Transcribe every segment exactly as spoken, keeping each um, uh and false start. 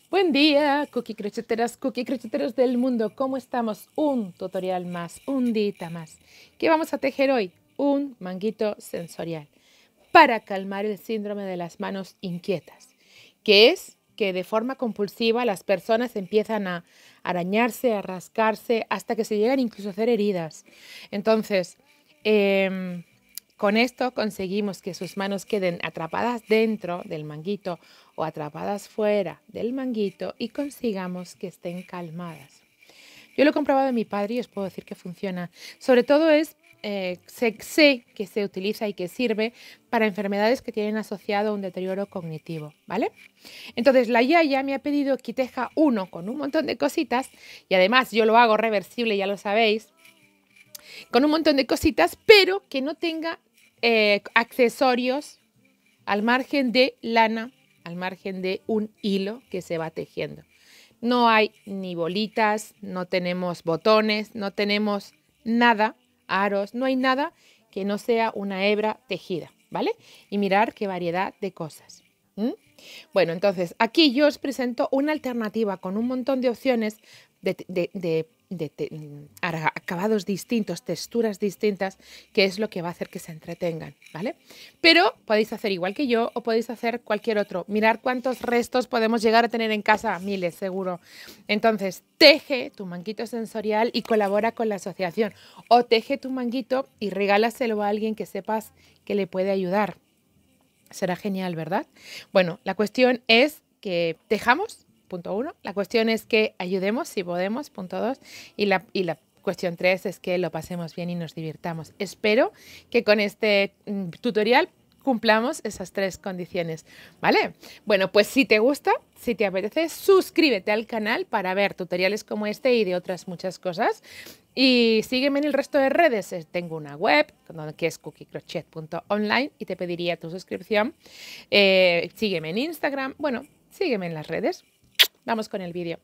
Buen día, cookie crocheteras, cookie crocheteros del mundo. ¿Cómo estamos? Un tutorial más, un día más. ¿Qué vamos a tejer hoy? Un manguito sensorial para calmar el síndrome de las manos inquietas, que es que de forma compulsiva las personas empiezan a arañarse, a rascarse, hasta que se llegan incluso a hacer heridas. Entonces, eh, con esto conseguimos que sus manos queden atrapadas dentro del manguito o atrapadas fuera del manguito y consigamos que estén calmadas. Yo lo he comprobado de mi padre y os puedo decir que funciona. Sobre todo es, eh, sé, sé que se utiliza y que sirve para enfermedades que tienen asociado un deterioro cognitivo, ¿vale? Entonces la Yaya me ha pedido que teja uno con un montón de cositas y además yo lo hago reversible, ya lo sabéis, con un montón de cositas, pero que no tenga eh, accesorios al margen de lana, al margen de un hilo que se va tejiendo. No hay ni bolitas, no tenemos botones, no tenemos nada, aros, no hay nada que no sea una hebra tejida, ¿vale? Y mirar qué variedad de cosas. ¿Mm? Bueno, entonces aquí yo os presento una alternativa con un montón de opciones de, de, de, de, de acabados distintos, texturas distintas, que es lo que va a hacer que se entretengan, ¿vale? Pero podéis hacer igual que yo o podéis hacer cualquier otro. Mirad cuántos restos podemos llegar a tener en casa, miles seguro. Entonces, teje tu manguito sensorial y colabora con la asociación. O teje tu manguito y regálaselo a alguien que sepas que le puede ayudar. Será genial, ¿verdad? Bueno, la cuestión es que tejamos, punto uno. La cuestión es que ayudemos si podemos, punto dos. Y la, y la cuestión tres es que lo pasemos bien y nos divirtamos. Espero que con este mm, tutorial cumplamos esas tres condiciones, ¿vale? Bueno, pues si te gusta, si te apetece, suscríbete al canal para ver tutoriales como este y de otras muchas cosas. Y sígueme en el resto de redes. Tengo una web que es cookie crochet punto online y te pediría tu suscripción. Eh, sígueme en Instagram. Bueno, sígueme en las redes. Vamos con el vídeo.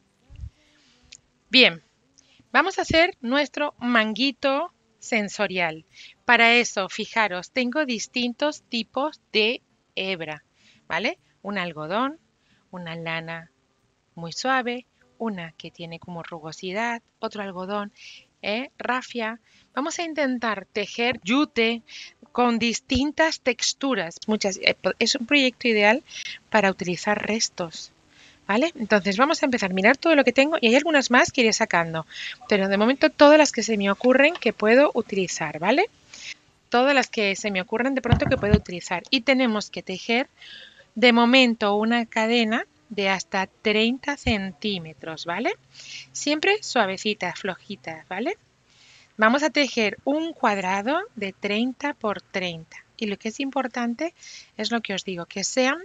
Bien, vamos a hacer nuestro manguito sensorial. Para eso, fijaros, tengo distintos tipos de hebra, ¿vale? Un algodón, una lana muy suave, una que tiene como rugosidad, otro algodón, ¿eh? Rafia. Vamos a intentar tejer yute con distintas texturas. Muchas, es un proyecto ideal para utilizar restos, ¿vale? Entonces vamos a empezar a mirar todo lo que tengo y hay algunas más que iré sacando, pero de momento todas las que se me ocurren que puedo utilizar, ¿vale? Todas las que se me ocurren de pronto que puedo utilizar. Y tenemos que tejer de momento una cadena de hasta treinta centímetros, ¿vale? Siempre suavecita, flojita, ¿vale? Vamos a tejer un cuadrado de treinta por treinta. Y lo que es importante es lo que os digo, que sean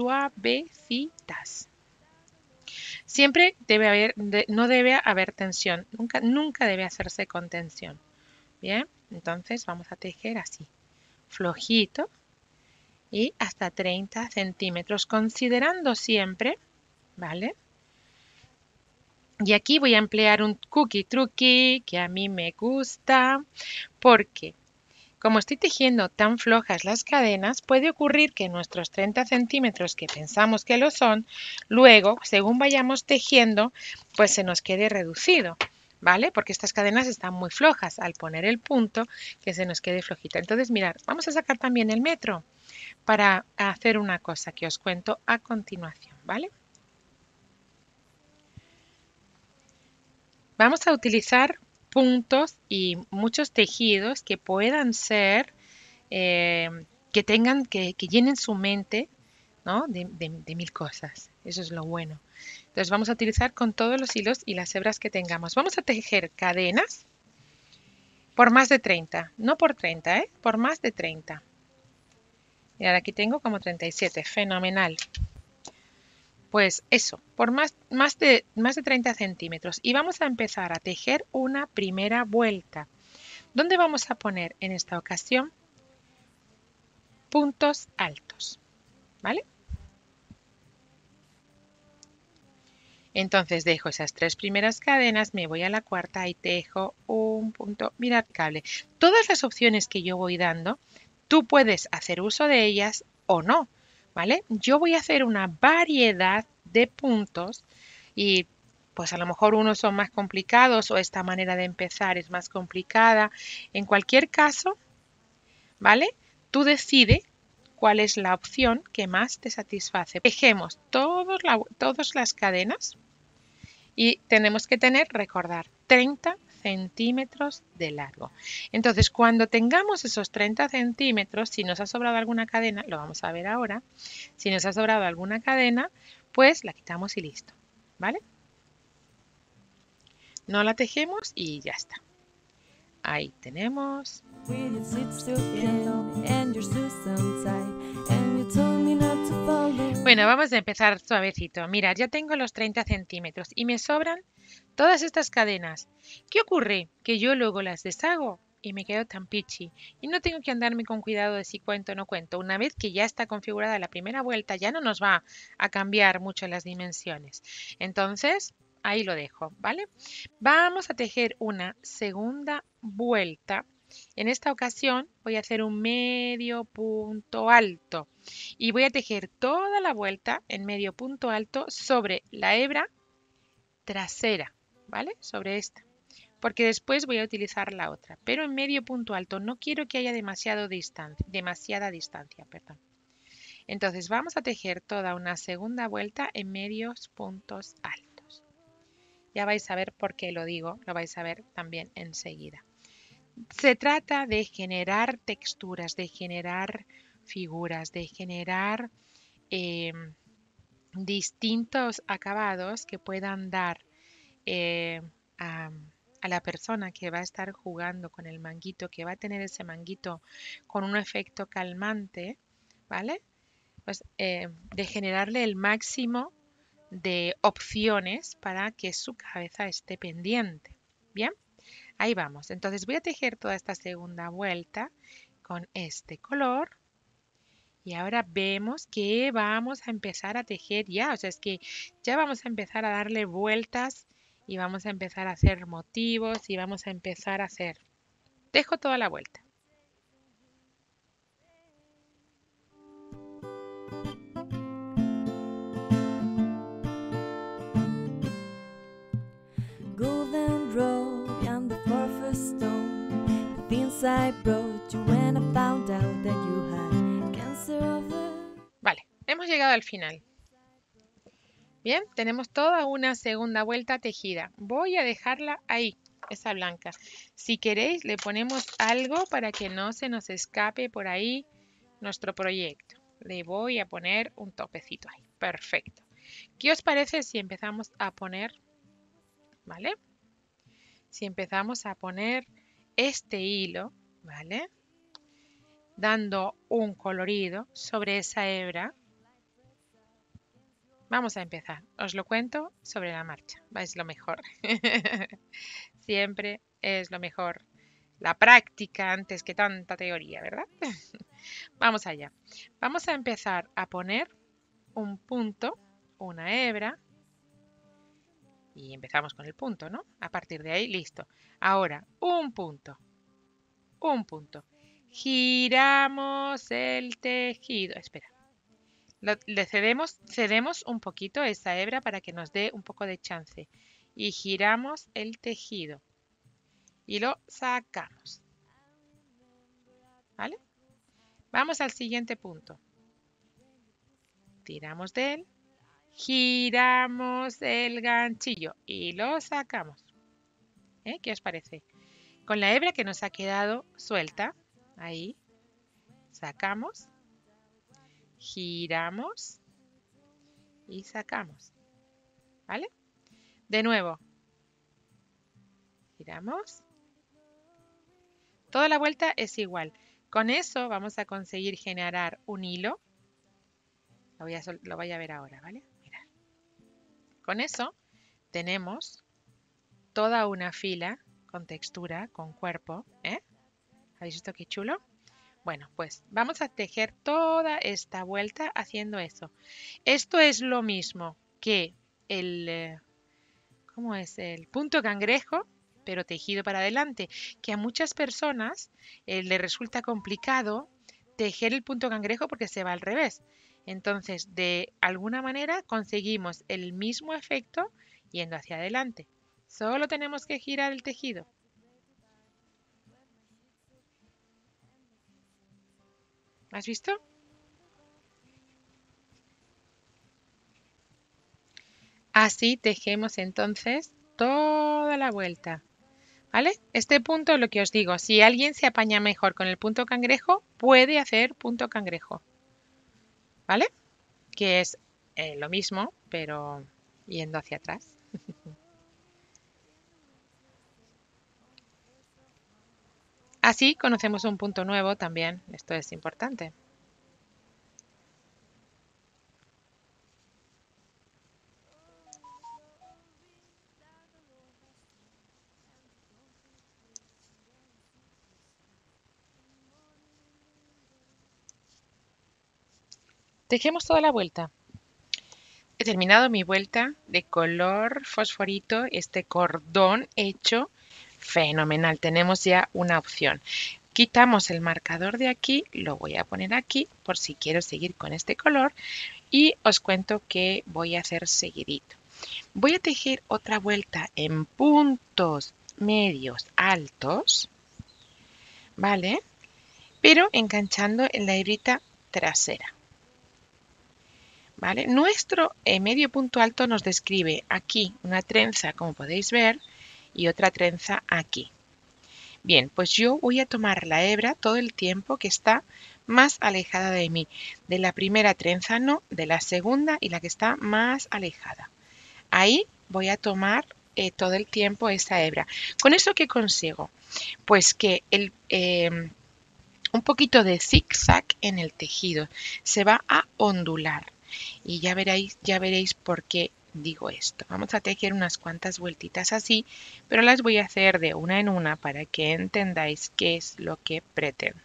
suavecitas. Siempre debe haber, de, no debe haber tensión, nunca, nunca debe hacerse con tensión. Bien, entonces vamos a tejer así, flojito y hasta treinta centímetros, considerando siempre, ¿vale? Y aquí voy a emplear un cookie truqui que a mí me gusta porque como estoy tejiendo tan flojas las cadenas, puede ocurrir que nuestros treinta centímetros que pensamos que lo son, luego, según vayamos tejiendo, pues se nos quede reducido, ¿vale? Porque estas cadenas están muy flojas. Al poner el punto, que se nos quede flojita. Entonces, mirad, vamos a sacar también el metro para hacer una cosa que os cuento a continuación, ¿vale? Vamos a utilizar puntos y muchos tejidos que puedan ser Eh, que tengan, que, que, llenen su mente, ¿no? de, de, de mil cosas. Eso es lo bueno. Entonces vamos a utilizar con todos los hilos y las hebras que tengamos. Vamos a tejer cadenas por más de treinta, no por treinta, ¿eh? Por más de treinta. Mirad, aquí tengo como treinta y siete, fenomenal. Pues eso, por más, más, de, más de treinta centímetros. Y vamos a empezar a tejer una primera vuelta. ¿Dónde vamos a poner en esta ocasión? Puntos altos, ¿vale? Entonces dejo esas tres primeras cadenas, me voy a la cuarta y tejo un punto, mirad cable. Todas las opciones que yo voy dando, tú puedes hacer uso de ellas o no, ¿vale? Yo voy a hacer una variedad de puntos y pues a lo mejor unos son más complicados o esta manera de empezar es más complicada. En cualquier caso, ¿vale? Tú decides cuál es la opción que más te satisface. Tejemos todos la, todas las cadenas y tenemos que tener, recordar, treinta centímetros de largo. Entonces, cuando tengamos esos treinta centímetros, si nos ha sobrado alguna cadena, lo vamos a ver ahora, si nos ha sobrado alguna cadena, pues la quitamos y listo, ¿vale? No la tejemos y ya está. Ahí tenemos. Bueno, vamos a empezar suavecito. Mirad, ya tengo los treinta centímetros y me sobran todas estas cadenas. ¿Qué ocurre? Que yo luego las deshago y me quedo tan pichi. Y no tengo que andarme con cuidado de si cuento o no cuento. Una vez que ya está configurada la primera vuelta, ya no nos va a cambiar mucho las dimensiones. Entonces, ahí lo dejo, ¿vale? Vamos a tejer una segunda vuelta. En esta ocasión voy a hacer un medio punto alto y voy a tejer toda la vuelta en medio punto alto sobre la hebra trasera, ¿vale? Sobre esta, porque después voy a utilizar la otra, pero en medio punto alto no quiero que haya demasiado distancia, demasiada distancia, perdón. Entonces vamos a tejer toda una segunda vuelta en medios puntos altos. Ya vais a ver por qué lo digo, lo vais a ver también enseguida. Se trata de generar texturas, de generar figuras, de generar eh, distintos acabados que puedan dar eh, a, a la persona que va a estar jugando con el manguito, que va a tener ese manguito con un efecto calmante, ¿vale? Pues eh, de generarle el máximo de opciones para que su cabeza esté pendiente. Bien, ahí vamos. Entonces voy a tejer toda esta segunda vuelta con este color. Y ahora vemos que vamos a empezar a tejer ya. O sea, es que ya vamos a empezar a darle vueltas y vamos a empezar a hacer motivos y vamos a empezar a hacer. Tejo toda la vuelta. Golden road and the first stone, the things I brought you when I found out that you had cancer of the... Vale, hemos llegado al final. Bien, tenemos toda una segunda vuelta tejida. Voy a dejarla ahí, esa blanca. Si queréis, le ponemos algo para que no se nos escape por ahí nuestro proyecto. Le voy a poner un topecito ahí. Perfecto. ¿Qué os parece si empezamos a poner, ¿vale? Si empezamos a poner este hilo, ¿vale? Dando un colorido sobre esa hebra. Vamos a empezar. Os lo cuento sobre la marcha. Es lo mejor. Siempre es lo mejor. La práctica antes que tanta teoría, ¿verdad? Vamos allá. Vamos a empezar a poner un punto, una hebra. Y empezamos con el punto, ¿no? A partir de ahí, listo. Ahora, un punto. Un punto. Giramos el tejido. Espera. Lo, le cedemos, cedemos un poquito esa hebra para que nos dé un poco de chance. Y giramos el tejido. Y lo sacamos. ¿Vale? Vamos al siguiente punto. Tiramos de él. Giramos el ganchillo y lo sacamos. ¿Eh? ¿Qué os parece? Con la hebra que nos ha quedado suelta, ahí, sacamos, giramos y sacamos. ¿Vale? De nuevo, giramos. Toda la vuelta es igual. Con eso vamos a conseguir generar un hilo. Lo voy a, lo voy a ver ahora, ¿vale? Mirad. Con eso tenemos toda una fila con textura, con cuerpo, ¿eh? ¿Habéis visto qué chulo? Bueno, pues vamos a tejer toda esta vuelta haciendo eso. Esto es lo mismo que el, ¿cómo es? El punto cangrejo, pero tejido para adelante, que a muchas personas eh, les resulta complicado tejer el punto cangrejo porque se va al revés. Entonces, de alguna manera conseguimos el mismo efecto yendo hacia adelante. Solo tenemos que girar el tejido. ¿Has visto? Así tejemos entonces toda la vuelta. ¿Vale? Este punto, lo que os digo, si alguien se apaña mejor con el punto cangrejo, puede hacer punto cangrejo. ¿Vale? Que es eh, lo mismo, pero yendo hacia atrás. Así conocemos un punto nuevo también. Esto es importante. Tejemos toda la vuelta. He terminado mi vuelta de color fosforito, este cordón hecho fenomenal. Tenemos ya una opción. Quitamos el marcador de aquí, lo voy a poner aquí por si quiero seguir con este color y os cuento que voy a hacer seguidito. Voy a tejer otra vuelta en puntos medios altos, ¿vale? Pero enganchando en la hebrita trasera. ¿Vale? Nuestro eh, medio punto alto nos describe aquí una trenza, como podéis ver, y otra trenza aquí. Bien, pues yo voy a tomar la hebra todo el tiempo que está más alejada de mí. De la primera trenza no, de la segunda y la que está más alejada. Ahí voy a tomar eh, todo el tiempo esa hebra. ¿Con eso qué consigo? Pues que el... Eh, un poquito de zigzag en el tejido se va a ondular. Y ya veréis, ya veréis por qué digo esto. Vamos a tejer unas cuantas vueltitas así, pero las voy a hacer de una en una para que entendáis qué es lo que pretendo.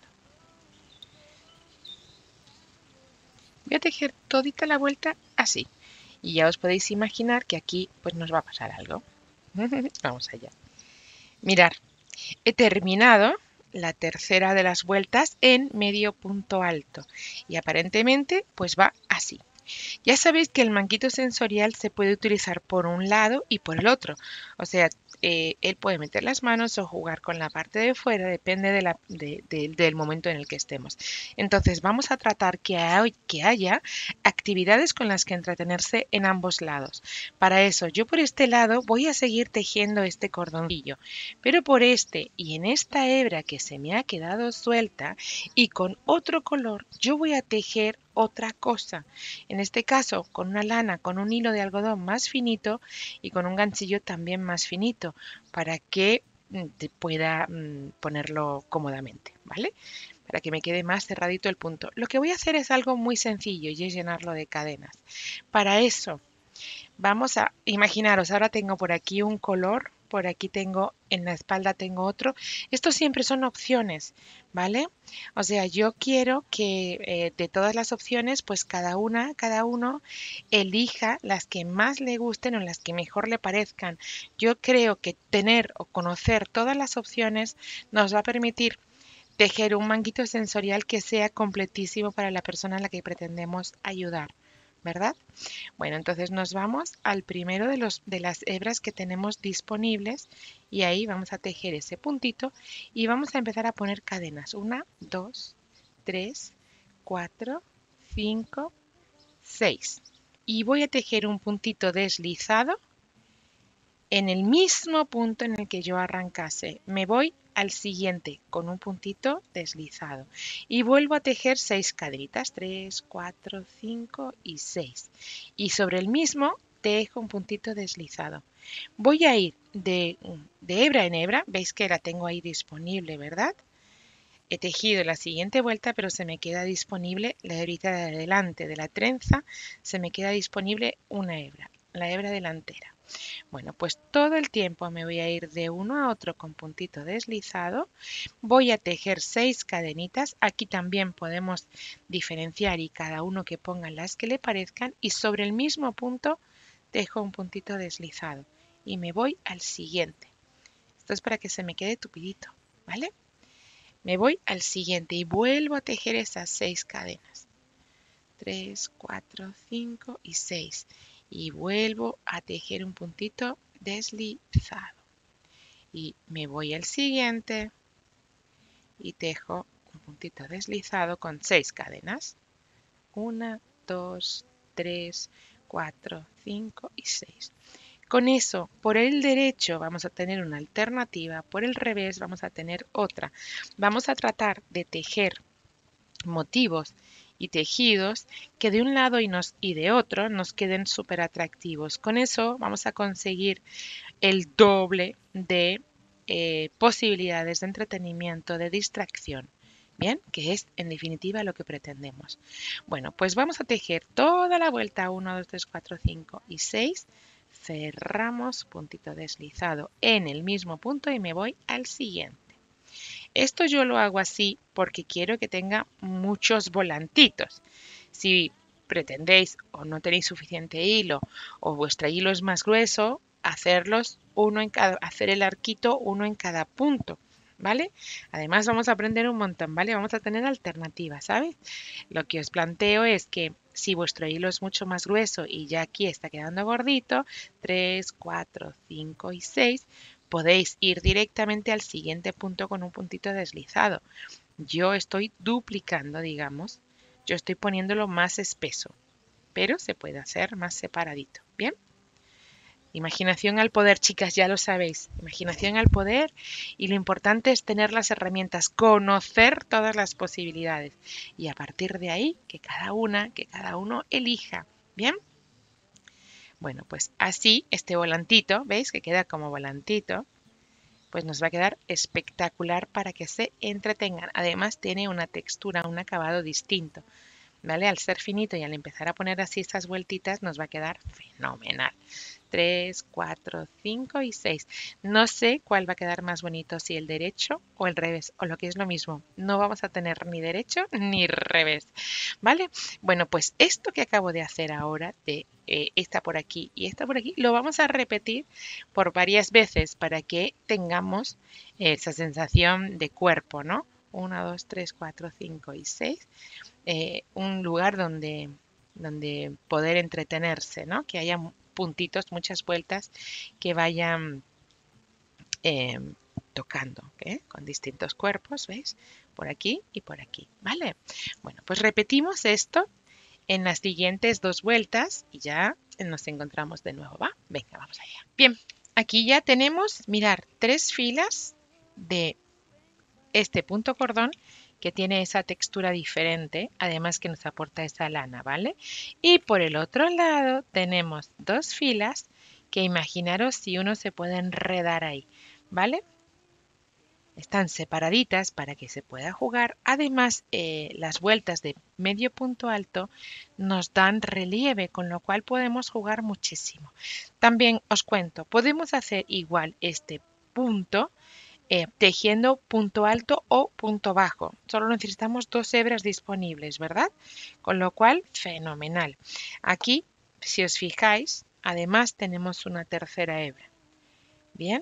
Voy a tejer todita la vuelta así. Y ya os podéis imaginar que aquí pues nos va a pasar algo. Vamos allá. Mirad, he terminado la tercera de las vueltas en medio punto alto y aparentemente pues va así. Ya sabéis que el manguito sensorial se puede utilizar por un lado y por el otro. O sea, eh, él puede meter las manos o jugar con la parte de fuera, depende de la, de, de, del momento en el que estemos. Entonces vamos a tratar que, hay, que haya actividades con las que entretenerse en ambos lados. Para eso, yo por este lado voy a seguir tejiendo este cordoncillo, pero por este y en esta hebra que se me ha quedado suelta y con otro color, yo voy a tejer otra cosa. En este caso, con una lana, con un hilo de algodón más finito y con un ganchillo también más finito, para que te pueda ponerlo cómodamente, ¿vale? Para que me quede más cerradito el punto. Lo que voy a hacer es algo muy sencillo y es llenarlo de cadenas. Para eso, vamos a imaginaros, ahora tengo por aquí un color, por aquí tengo, en la espalda tengo otro. Estos siempre son opciones, ¿vale? O sea, yo quiero que eh, de todas las opciones, pues cada una, cada uno elija las que más le gusten o las que mejor le parezcan. Yo creo que tener o conocer todas las opciones nos va a permitir tejer un manguito sensorial que sea completísimo para la persona a la que pretendemos ayudar, ¿verdad? Bueno, entonces nos vamos al primero de, los, de las hebras que tenemos disponibles y ahí vamos a tejer ese puntito y vamos a empezar a poner cadenas. Una, dos, tres, cuatro, cinco, seis. Y voy a tejer un puntito deslizado en el mismo punto en el que yo arrancase. Me voy al siguiente con un puntito deslizado y vuelvo a tejer seis cadenitas, tres, cuatro, cinco y seis, y sobre el mismo tejo un puntito deslizado. Voy a ir de, de hebra en hebra, veis que la tengo ahí disponible, ¿verdad? He tejido la siguiente vuelta, pero se me queda disponible la hebrita de adelante de la trenza, se me queda disponible una hebra, la hebra delantera. Bueno, pues todo el tiempo me voy a ir de uno a otro con puntito deslizado. Voy a tejer seis cadenitas. Aquí también podemos diferenciar y cada uno que ponga las que le parezcan. Y sobre el mismo punto tejo un puntito deslizado. Y me voy al siguiente. Esto es para que se me quede tupidito, ¿vale? Me voy al siguiente y vuelvo a tejer esas seis cadenas. tres, cuatro, cinco y seis. Y vuelvo a tejer un puntito deslizado. Y me voy al siguiente y tejo un puntito deslizado con seis cadenas. Una, dos, tres, cuatro, cinco y seis. Con eso, por el derecho vamos a tener una alternativa, por el revés vamos a tener otra. Vamos a tratar de tejer motivos y tejidos que de un lado y, nos, y de otro nos queden súper atractivos. Con eso vamos a conseguir el doble de eh, posibilidades de entretenimiento, de distracción. Bien, que es en definitiva lo que pretendemos. Bueno, pues vamos a tejer toda la vuelta uno, dos, tres, cuatro, cinco y seis. Cerramos, puntito deslizado en el mismo punto y me voy al siguiente. Esto yo lo hago así porque quiero que tenga muchos volantitos. Si pretendéis o no tenéis suficiente hilo o vuestro hilo es más grueso, hacerlos uno en cada, hacer el arquito uno en cada punto, ¿vale? Además vamos a aprender un montón, ¿vale? Vamos a tener alternativas, ¿sabes? Lo que os planteo es que si vuestro hilo es mucho más grueso y ya aquí está quedando gordito, tres, cuatro, cinco y seis, podéis ir directamente al siguiente punto con un puntito deslizado. Yo estoy duplicando, digamos, yo estoy poniéndolo más espeso, pero se puede hacer más separadito, ¿bien? Imaginación al poder, chicas, ya lo sabéis. Imaginación al poder y lo importante es tener las herramientas, conocer todas las posibilidades y a partir de ahí que cada una, que cada uno elija, ¿bien? Bueno, pues así este volantito, ¿veis que queda como volantito? Pues nos va a quedar espectacular para que se entretengan. Además tiene una textura, un acabado distinto, ¿vale? Al ser finito y al empezar a poner así estas vueltitas nos va a quedar fenomenal. tres, cuatro, cinco y seis. No sé cuál va a quedar más bonito, si el derecho o el revés, o lo que es lo mismo. No vamos a tener ni derecho ni revés, ¿vale? Bueno, pues esto que acabo de hacer ahora, de eh, esta por aquí y esta por aquí, lo vamos a repetir por varias veces para que tengamos esa sensación de cuerpo, ¿no? uno, dos, tres, cuatro, cinco y seis. Eh, un lugar donde, donde poder entretenerse, ¿no? Que haya puntitos, muchas vueltas que vayan eh, tocando, ¿eh? Con distintos cuerpos, ¿veis? Por aquí y por aquí, ¿vale? Bueno, pues repetimos esto en las siguientes dos vueltas y ya nos encontramos de nuevo, ¿va? Venga, vamos allá. Bien, aquí ya tenemos, mirar, tres filas de este punto cordón que tiene esa textura diferente, además que nos aporta esa lana, ¿vale? Y por el otro lado tenemos dos filas que imaginaros si uno se puede enredar ahí, ¿vale? Están separaditas para que se pueda jugar. Además, eh, las vueltas de medio punto alto nos dan relieve, con lo cual podemos jugar muchísimo. También os cuento, podemos hacer igual este punto eh, tejiendo punto alto o punto bajo. Solo necesitamos dos hebras disponibles, ¿verdad? Con lo cual, fenomenal. Aquí, si os fijáis, además tenemos una tercera hebra. Bien.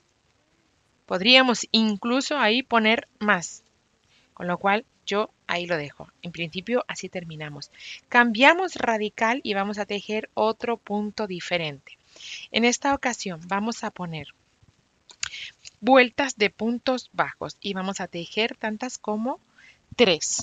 Podríamos incluso ahí poner más, con lo cual yo ahí lo dejo. En principio así terminamos. Cambiamos radical y vamos a tejer otro punto diferente. En esta ocasión vamos a poner vueltas de puntos bajos y vamos a tejer tantas como tres.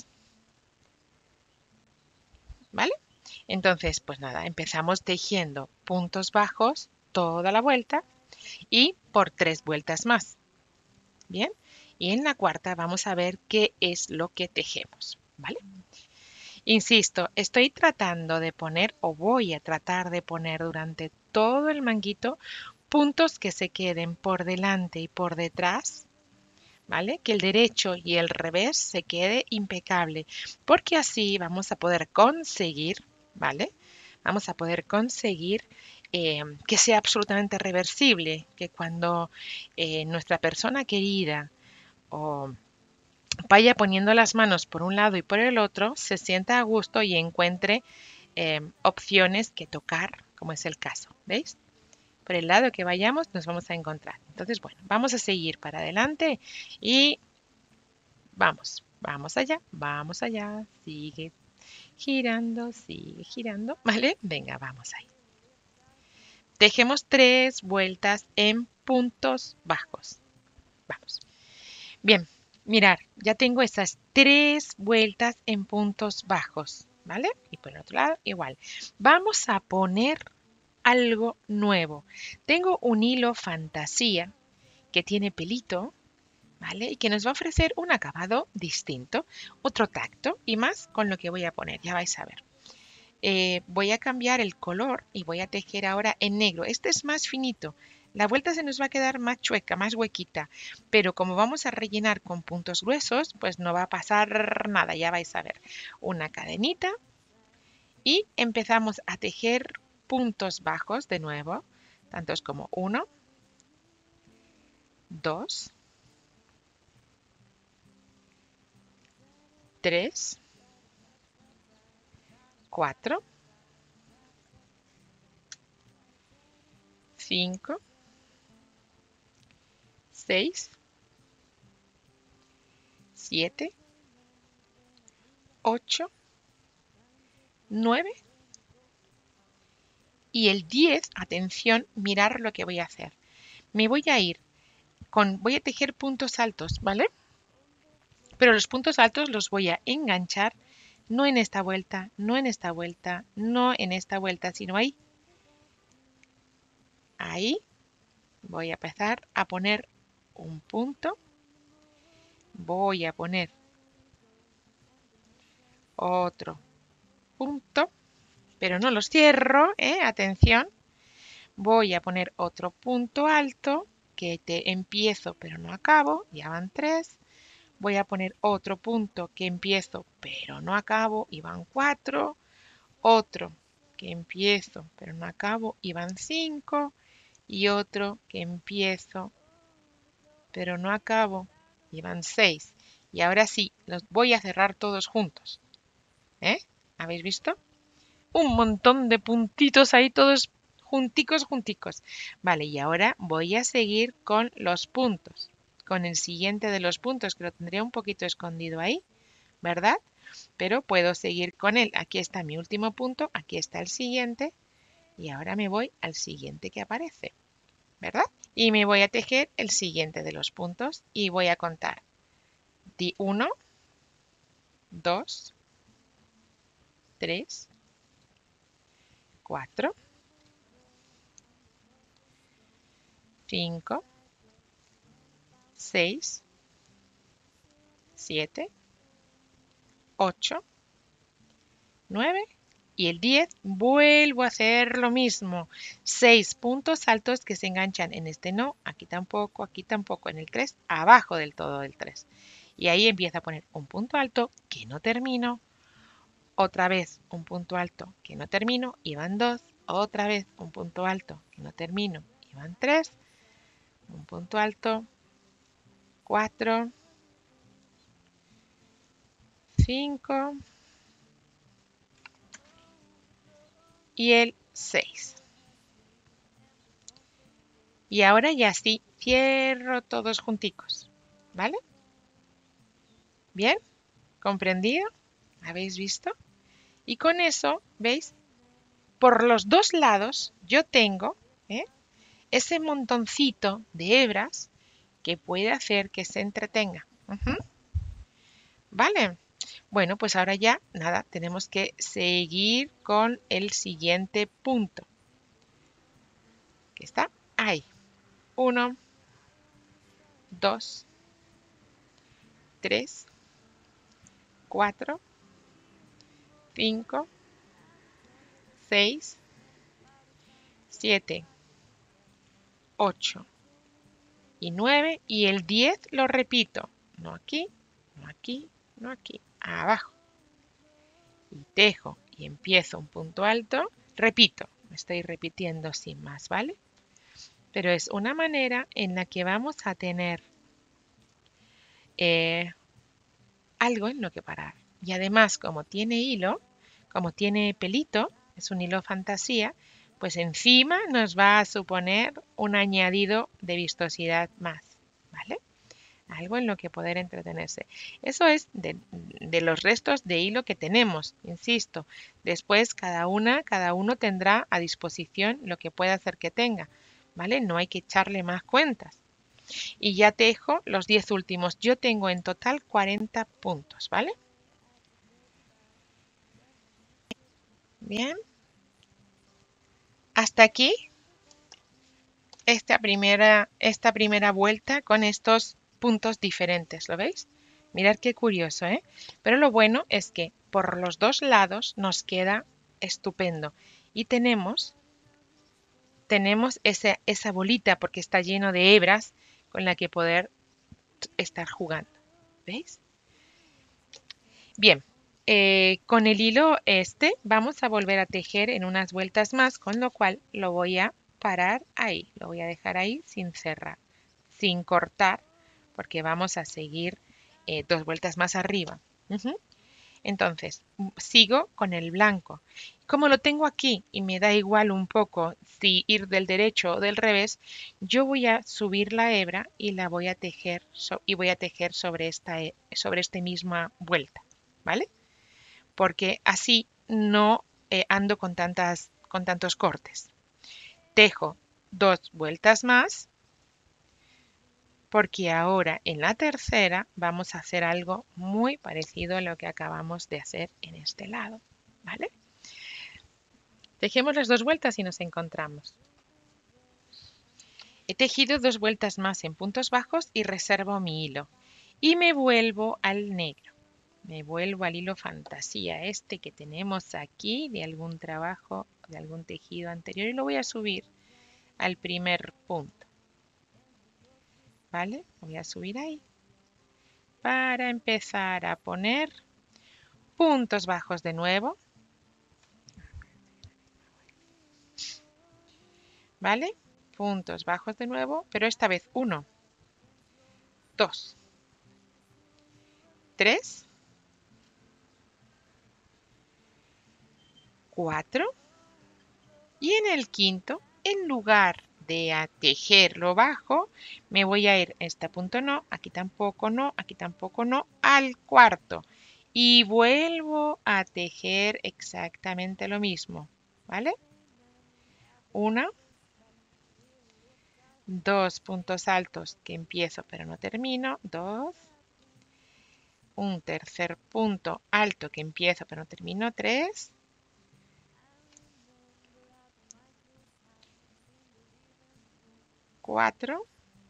¿Vale? Entonces, pues nada, empezamos tejiendo puntos bajos toda la vuelta y por tres vueltas más. Bien, y en la cuarta vamos a ver qué es lo que tejemos, ¿vale? Insisto, estoy tratando de poner o voy a tratar de poner durante todo el manguito puntos que se queden por delante y por detrás, ¿vale? Que el derecho y el revés se quede impecable, porque así vamos a poder conseguir, ¿vale? Vamos a poder conseguir eh, que sea absolutamente reversible, que cuando eh, nuestra persona querida o vaya poniendo las manos por un lado y por el otro, se sienta a gusto y encuentre eh, opciones que tocar, como es el caso, ¿veis? Por el lado que vayamos nos vamos a encontrar. Entonces, bueno, vamos a seguir para adelante y vamos, vamos allá, vamos allá, sigue. girando, sigue girando, ¿vale? Venga, vamos ahí. Tejemos tres vueltas en puntos bajos. Vamos. Bien, mirar, ya tengo esas tres vueltas en puntos bajos, ¿vale? Y por el otro lado, igual. Vamos a poner algo nuevo. Tengo un hilo fantasía que tiene pelito, ¿vale? Y que nos va a ofrecer un acabado distinto, otro tacto y más con lo que voy a poner, ya vais a ver. Eh, voy a cambiar el color y voy a tejer ahora en negro. Este es más finito. La vuelta se nos va a quedar más chueca, más huequita, pero como vamos a rellenar con puntos gruesos, pues no va a pasar nada, ya vais a ver. Una cadenita y empezamos a tejer puntos bajos de nuevo, tantos como uno, dos, tres, cuatro, cinco, seis, siete, ocho, nueve y el diez, atención, mirar lo que voy a hacer. Me voy a ir con, voy a tejer puntos altos, ¿vale? Pero los puntos altos los voy a enganchar no en esta vuelta, no en esta vuelta, no en esta vuelta, sino ahí. Ahí voy a empezar a poner un punto. Voy a poner otro punto, pero no los cierro, ¿eh? Atención. Voy a poner otro punto alto que te empiezo pero no acabo, ya van tres. Voy a poner otro punto que empiezo pero no acabo y van cuatro. Otro que empiezo pero no acabo y van cinco. Y otro que empiezo pero no acabo y van seis. Y ahora sí, los voy a cerrar todos juntos. ¿Eh? ¿Habéis visto? Un montón de puntitos ahí todos junticos, junticos. Vale, y ahora voy a seguir con los puntos. Con el siguiente de los puntos, que lo tendría un poquito escondido ahí, ¿verdad? Pero puedo seguir con él. Aquí está mi último punto, aquí está el siguiente. Y ahora me voy al siguiente que aparece, ¿verdad? Y me voy a tejer el siguiente de los puntos y voy a contar. Di uno, dos, tres, cuatro, cinco, seis, siete, ocho, nueve y el diez vuelvo a hacer lo mismo. seis puntos altos que se enganchan en este no, aquí tampoco, aquí tampoco, en el tres, abajo del todo del tres. Y ahí empiezo a poner un punto alto que no termino, otra vez un punto alto que no termino y van dos, otra vez un punto alto que no termino y van tres, un punto alto, cuatro, cinco y el seis. Y ahora ya sí, cierro todos junticos, ¿vale? ¿Bien? ¿Comprendido? ¿Habéis visto? Y con eso, ¿veis? Por los dos lados yo tengo ¿eh? ese montoncito de hebras que puede hacer que se entretenga. Uh-huh. ¿Vale? Bueno, pues ahora ya, nada, tenemos que seguir con el siguiente punto. Que está ahí. Uno, dos, tres, cuatro, cinco, seis, siete, ocho y nueve. Y el diez lo repito. No aquí, no aquí, no aquí. Abajo. Y tejo y empiezo un punto alto. Repito, me estoy repitiendo sin más, ¿vale? Pero es una manera en la que vamos a tener eh, algo en lo que parar. Y además, como tiene hilo, como tiene pelito, es un hilo fantasía, pues encima nos va a suponer un añadido de vistosidad más, ¿vale? algo en lo que poder entretenerse. Eso es de, de los restos de hilo que tenemos, insisto. Después cada una, cada uno tendrá a disposición lo que pueda hacer que tenga, ¿vale? No hay que echarle más cuentas. Y ya tejo los diez últimos. Yo tengo en total cuarenta puntos, ¿vale? Bien. Hasta aquí esta primera, esta primera vuelta con estos puntos diferentes, ¿lo veis? Mirad qué curioso, ¿eh? Pero lo bueno es que por los dos lados nos queda estupendo. Y tenemos, tenemos esa, esa bolita porque está lleno de hebras con la que poder estar jugando. ¿Veis? Bien, eh, con el hilo este vamos a volver a tejer en unas vueltas más, con lo cual lo voy a parar ahí, lo voy a dejar ahí sin cerrar, sin cortar, porque vamos a seguir eh, dos vueltas más arriba. Uh-huh. Entonces, sigo con el blanco. Como lo tengo aquí y me da igual un poco si ir del derecho o del revés, yo voy a subir la hebra y la voy a tejer so y voy a tejer sobre esta, sobre esta misma vuelta, ¿vale? Porque así no eh, ando con, tantas, con tantos cortes. Tejo dos vueltas más, porque ahora en la tercera vamos a hacer algo muy parecido a lo que acabamos de hacer en este lado, ¿vale? Tejemos las dos vueltas y nos encontramos. He tejido dos vueltas más en puntos bajos y reservo mi hilo. Y me vuelvo al negro. Me vuelvo al hilo fantasía, este que tenemos aquí de algún trabajo, de algún tejido anterior, y lo voy a subir al primer punto. ¿Vale? Voy a subir ahí para empezar a poner puntos bajos de nuevo. ¿Vale? Puntos bajos de nuevo, pero esta vez uno, dos, tres, cuatro, y en el quinto, en lugar de a tejer lo bajo, me voy a ir a este punto no, aquí tampoco no, aquí tampoco no, al cuarto. Y vuelvo a tejer exactamente lo mismo, ¿vale? Una, dos puntos altos que empiezo pero no termino, dos, un tercer punto alto que empiezo pero no termino, tres, cuatro,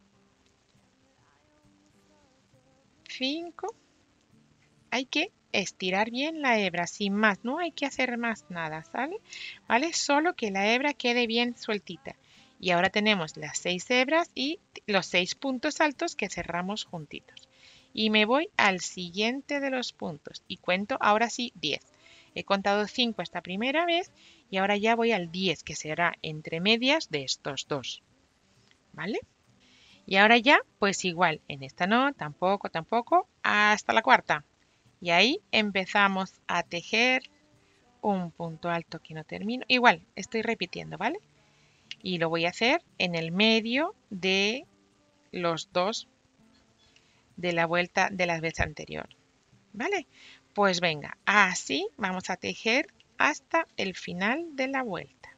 cinco. Hay que estirar bien la hebra, sin más, no hay que hacer más nada, ¿sale? ¿Vale? Solo que la hebra quede bien sueltita. Y ahora tenemos las seis hebras y los seis puntos altos que cerramos juntitos. Y me voy al siguiente de los puntos y cuento ahora sí diez. He contado cinco esta primera vez y ahora ya voy al diez, que será entre medias de estos dos. ¿Vale? Y ahora ya, pues igual, en esta no, tampoco, tampoco, hasta la cuarta. Y ahí empezamos a tejer un punto alto que no termino. Igual, estoy repitiendo, ¿vale? Y lo voy a hacer en el medio de los dos de la vuelta de la vez anterior, ¿vale? Pues venga, así vamos a tejer hasta el final de la vuelta.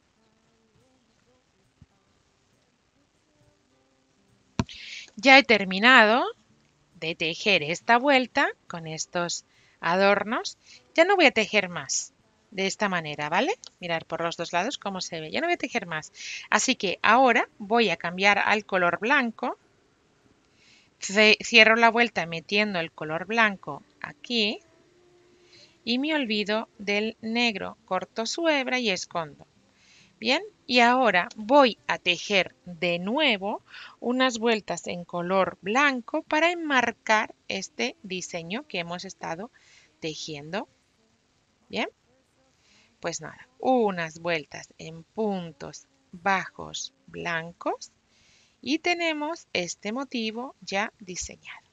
Ya he terminado de tejer esta vuelta con estos adornos. Ya no voy a tejer más de esta manera, ¿vale? Mirar por los dos lados cómo se ve. Ya no voy a tejer más. Así que ahora voy a cambiar al color blanco. Cierro la vuelta metiendo el color blanco aquí y me olvido del negro. Corto su hebra y escondo. Bien, y ahora voy a tejer de nuevo unas vueltas en color blanco para enmarcar este diseño que hemos estado tejiendo. Bien, pues nada, unas vueltas en puntos bajos blancos y tenemos este motivo ya diseñado.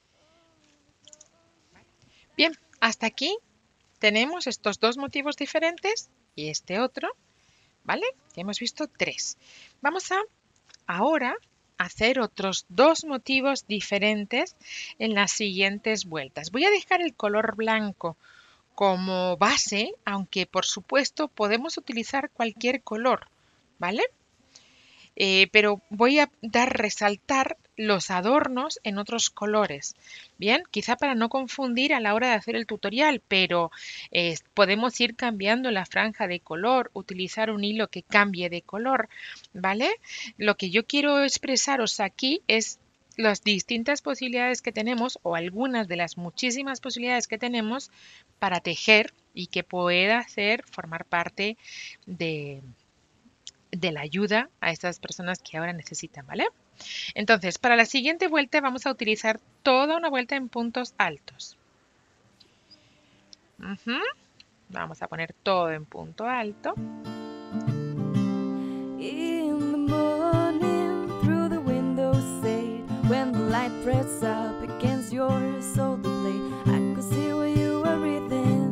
Bien, hasta aquí tenemos estos dos motivos diferentes y este otro, ¿vale? Ya hemos visto tres. Vamos a ahora hacer otros dos motivos diferentes en las siguientes vueltas. Voy a dejar el color blanco como base, aunque por supuesto podemos utilizar cualquier color, ¿vale? Eh, pero voy a dar resaltar los adornos en otros colores. Bien, quizá para no confundir a la hora de hacer el tutorial, pero eh, podemos ir cambiando la franja de color, utilizar un hilo que cambie de color, ¿vale? Lo que yo quiero expresaros aquí es las distintas posibilidades que tenemos o algunas de las muchísimas posibilidades que tenemos para tejer y que pueda hacer formar parte de de la ayuda a estas personas que ahora necesitan, ¿vale? Entonces, para la siguiente vuelta vamos a utilizar toda una vuelta en puntos altos. Uh-huh. Vamos a poner todo en punto alto. In the morning, through the window shade, when the light pressed up against your shoulder blade, I could see where you were breathing.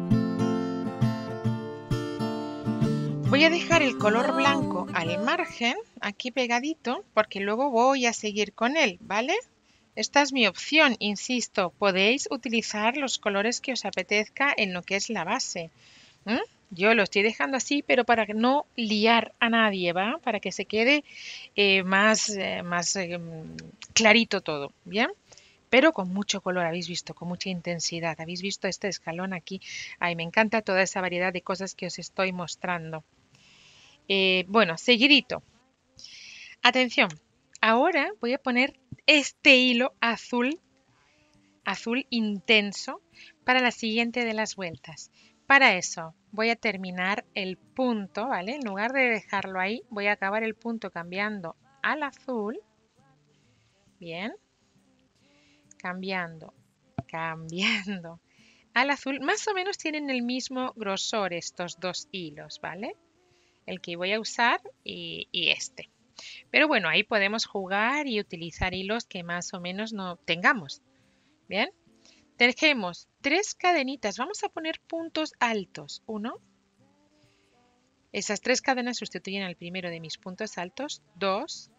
Voy a dejar el color blanco al margen, aquí pegadito, porque luego voy a seguir con él, ¿vale? Esta es mi opción, insisto, podéis utilizar los colores que os apetezca en lo que es la base. ¿Mm? Yo lo estoy dejando así, pero para no liar a nadie, ¿va? Para que se quede eh, más, eh, más eh, clarito todo, ¿bien? Pero con mucho color, habéis visto, con mucha intensidad. ¿Habéis visto este escalón aquí? Ay, me encanta toda esa variedad de cosas que os estoy mostrando. Eh, bueno, seguidito. Atención, ahora voy a poner este hilo azul, azul intenso, para la siguiente de las vueltas. Para eso voy a terminar el punto, ¿vale? En lugar de dejarlo ahí, voy a acabar el punto cambiando al azul. Bien. Cambiando, cambiando al azul. Más o menos tienen el mismo grosor estos dos hilos, ¿vale? El que voy a usar y, y este. Pero bueno, ahí podemos jugar y utilizar hilos que más o menos no tengamos. Bien, tejemos tres cadenitas. Vamos a poner puntos altos. Uno. Esas tres cadenas sustituyen al primero de mis puntos altos. Dos.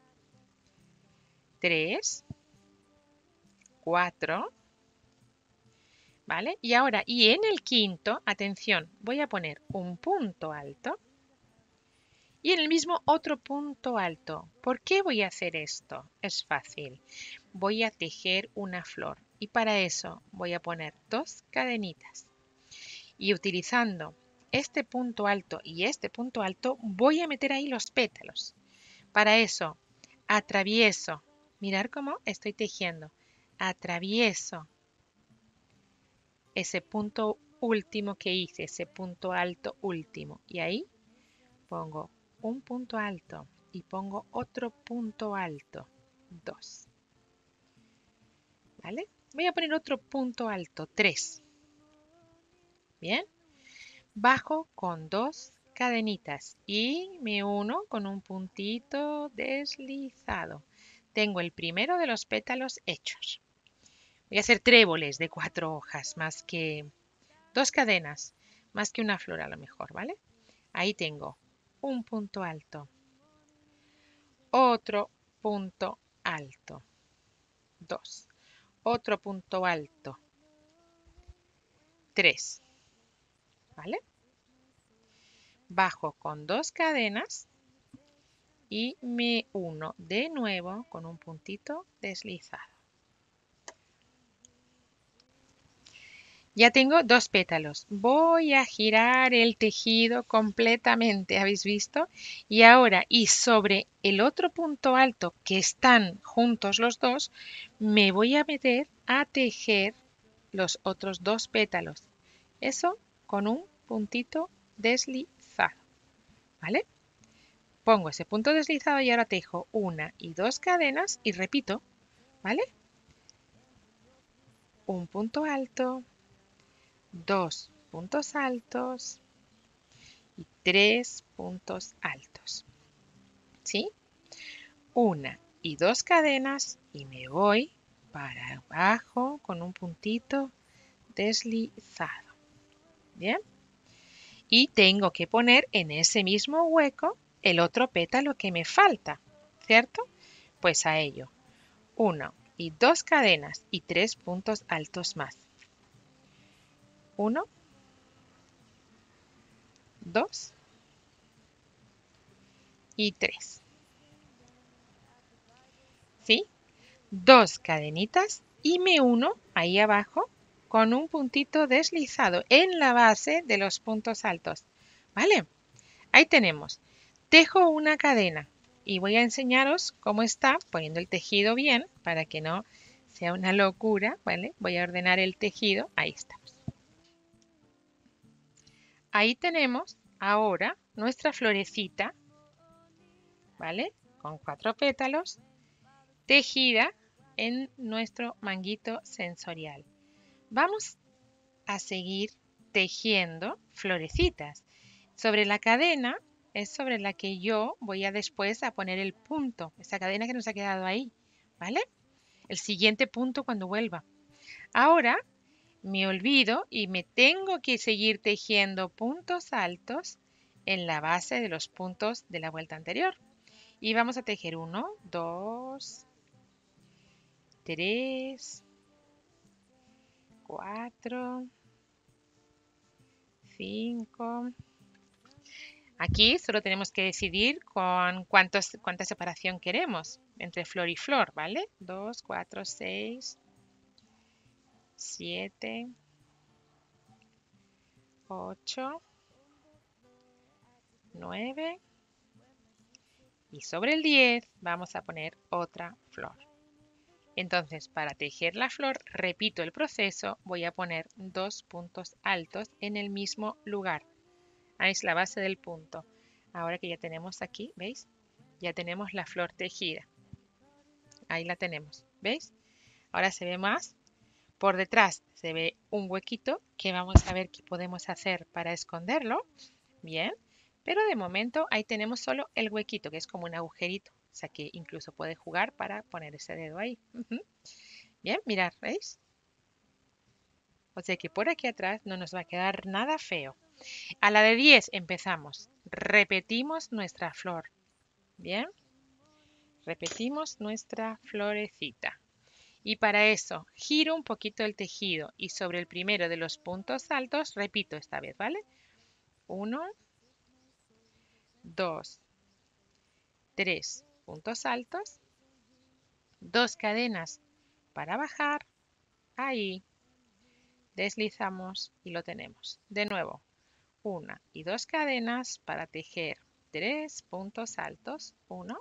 Tres. Cuatro. ¿Vale? Y ahora, y en el quinto, atención, voy a poner un punto alto. Y en el mismo otro punto alto. ¿Por qué voy a hacer esto? Es fácil. Voy a tejer una flor y para eso voy a poner dos cadenitas. Y utilizando este punto alto y este punto alto voy a meter ahí los pétalos. Para eso atravieso. Mirar cómo estoy tejiendo. Atravieso ese punto último que hice, ese punto alto último. Y ahí pongo un punto alto y pongo otro punto alto, dos. ¿Vale? Voy a poner otro punto alto, tres. Bien. Bajo con dos cadenitas y me uno con un puntito deslizado. Tengo el primero de los pétalos hechos. Voy a hacer tréboles de cuatro hojas, más que dos cadenas, más que una flor a lo mejor, ¿vale? Ahí tengo un punto alto, otro punto alto, dos, otro punto alto, tres, ¿vale? Bajo con dos cadenas y me uno de nuevo con un puntito deslizado. Ya tengo dos pétalos. Voy a girar el tejido completamente, ¿habéis visto? Y ahora, y sobre el otro punto alto que están juntos los dos, me voy a meter a tejer los otros dos pétalos. Eso con un puntito deslizado, ¿vale? Pongo ese punto deslizado y ahora tejo una y dos cadenas y repito, ¿vale? Un punto alto, dos puntos altos y tres puntos altos. ¿Sí? Una y dos cadenas y me voy para abajo con un puntito deslizado. ¿Bien? Y tengo que poner en ese mismo hueco el otro pétalo que me falta, ¿cierto? Pues a ello, uno y dos cadenas y tres puntos altos más. Uno, dos y tres. ¿Sí? Dos cadenitas y me uno ahí abajo con un puntito deslizado en la base de los puntos altos. ¿Vale? Ahí tenemos. Tejo una cadena y voy a enseñaros cómo está poniendo el tejido bien para que no sea una locura. ¿Vale? Voy a ordenar el tejido. Ahí estamos. Ahí tenemos ahora nuestra florecita, ¿vale? Con cuatro pétalos, tejida en nuestro manguito sensorial. Vamos a seguir tejiendo florecitas. Sobre la cadena es sobre la que yo voy a después a poner el punto, esa cadena que nos ha quedado ahí, ¿vale? El siguiente punto cuando vuelva. Ahora me olvido y me tengo que seguir tejiendo puntos altos en la base de los puntos de la vuelta anterior. Y vamos a tejer uno, dos, tres, cuatro, cinco. Aquí solo tenemos que decidir con cuántos, cuánta separación queremos entre flor y flor, ¿vale? dos, cuatro, seis, siete, ocho, nueve y sobre el diez vamos a poner otra flor. Entonces, para tejer la flor, repito el proceso, voy a poner dos puntos altos en el mismo lugar. Ahí es la base del punto. Ahora que ya tenemos aquí, ¿veis? Ya tenemos la flor tejida. Ahí la tenemos, ¿veis? Ahora se ve más. Por detrás se ve un huequito que vamos a ver qué podemos hacer para esconderlo. Bien, pero de momento ahí tenemos solo el huequito, que es como un agujerito. O sea que incluso puede jugar para poner ese dedo ahí. Uh-huh. Bien, mirad, ¿veis? O sea que por aquí atrás no nos va a quedar nada feo. A la de diez empezamos. Repetimos nuestra flor. Bien. Repetimos nuestra florecita. Y para eso giro un poquito el tejido y sobre el primero de los puntos altos repito esta vez, ¿vale? Uno, dos, tres puntos altos, dos cadenas para bajar, ahí, deslizamos y lo tenemos. De nuevo, una y dos cadenas para tejer tres puntos altos, uno,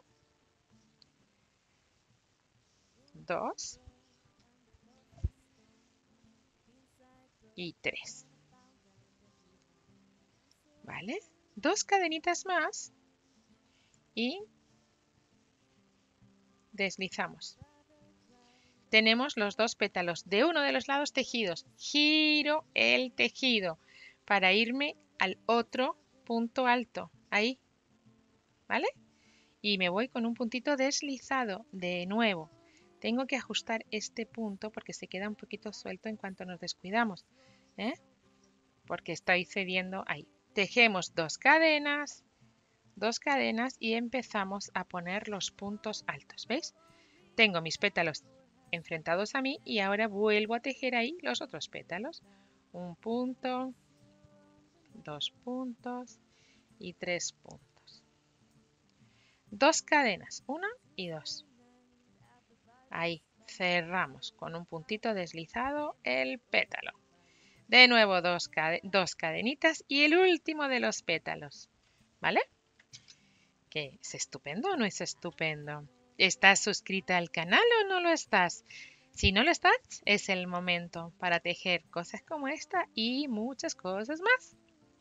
dos y tres. ¿Vale? Dos cadenitas más y deslizamos. Tenemos los dos pétalos de uno de los lados tejidos. Giro el tejido para irme al otro punto alto. Ahí. ¿Vale? Y me voy con un puntito deslizado de nuevo. Tengo que ajustar este punto porque se queda un poquito suelto en cuanto nos descuidamos. ¿eh? Porque estoy cediendo ahí. Tejemos dos cadenas, dos cadenas y empezamos a poner los puntos altos. ¿Veis? Tengo mis pétalos enfrentados a mí y ahora vuelvo a tejer ahí los otros pétalos. Un punto, dos puntos y tres puntos. Dos cadenas, una y dos. Ahí cerramos con un puntito deslizado el pétalo. De nuevo dos, cade dos cadenitas y el último de los pétalos. ¿Vale? ¿Qué? ¿Es estupendo o no es estupendo? ¿Estás suscrita al canal o no lo estás? Si no lo estás, es el momento para tejer cosas como esta y muchas cosas más.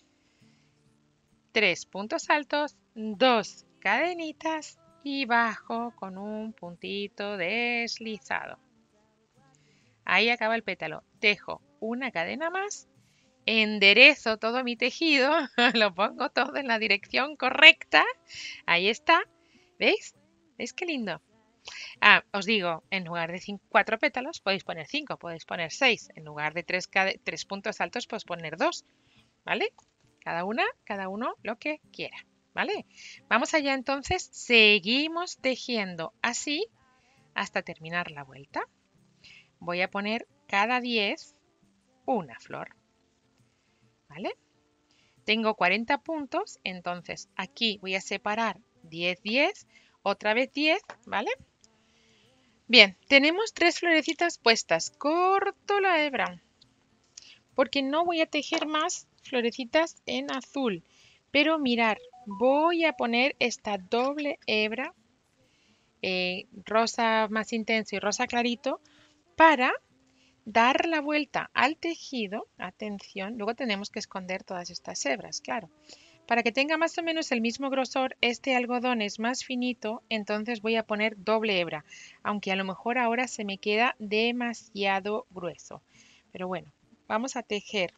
Tres puntos altos, dos cadenitas y bajo con un puntito deslizado. Ahí acaba el pétalo. Tejo una cadena más, enderezo todo mi tejido, lo pongo todo en la dirección correcta. Ahí está. ¿Veis? ¿Veis qué lindo? Ah, os digo, en lugar de cinco, cuatro pétalos podéis poner cinco, podéis poner seis. En lugar de tres, tres puntos altos podéis poner dos. ¿Vale? Cada una, cada uno lo que quiera. ¿vale? Vamos allá entonces, seguimos tejiendo así hasta terminar la vuelta. Voy a poner cada diez una flor, ¿vale? Tengo cuarenta puntos, entonces aquí voy a separar diez, diez, otra vez diez, ¿vale? Bien, tenemos tres florecitas puestas. Corto la hebra, porque no voy a tejer más florecitas en azul. Pero mirar, voy a poner esta doble hebra, eh, rosa más intenso y rosa clarito, para dar la vuelta al tejido. Atención, luego tenemos que esconder todas estas hebras, claro. Para que tenga más o menos el mismo grosor, este algodón es más finito, entonces voy a poner doble hebra, aunque a lo mejor ahora se me queda demasiado grueso. Pero bueno, vamos a tejer.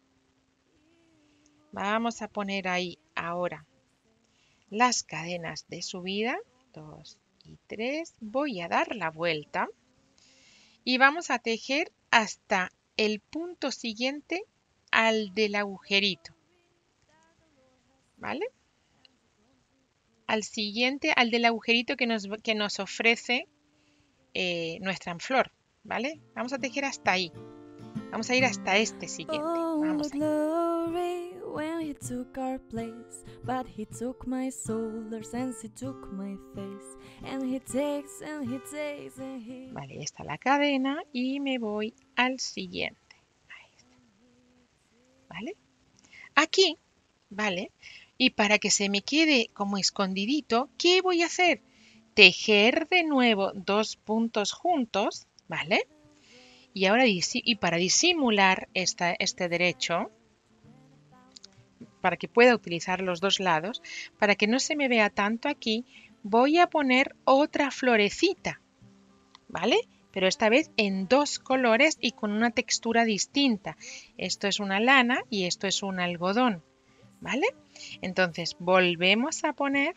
Vamos a poner ahí ahora las cadenas de subida, dos y tres. Voy a dar la vuelta y vamos a tejer hasta el punto siguiente al del agujerito, ¿vale? Al siguiente, al del agujerito que nos, que nos ofrece eh, nuestra flor, ¿vale? Vamos a tejer hasta ahí. Vamos a ir hasta este siguiente. Vamos allá. When he took our place, but he took my shoulders and he took my face, and he takes and he takes and he... Vale, esta la cadena y me voy al siguiente. Ahí está. ¿Vale? Aquí, ¿vale? Y para que se me quede como escondidito, ¿qué voy a hacer? Tejer de nuevo dos puntos juntos, ¿vale? Y ahora, y para disimular esta, este derecho, para que pueda utilizar los dos lados, para que no se me vea tanto aquí, voy a poner otra florecita, ¿vale? Pero esta vez en dos colores y con una textura distinta. Esto es una lana y esto es un algodón, ¿vale? Entonces volvemos a poner,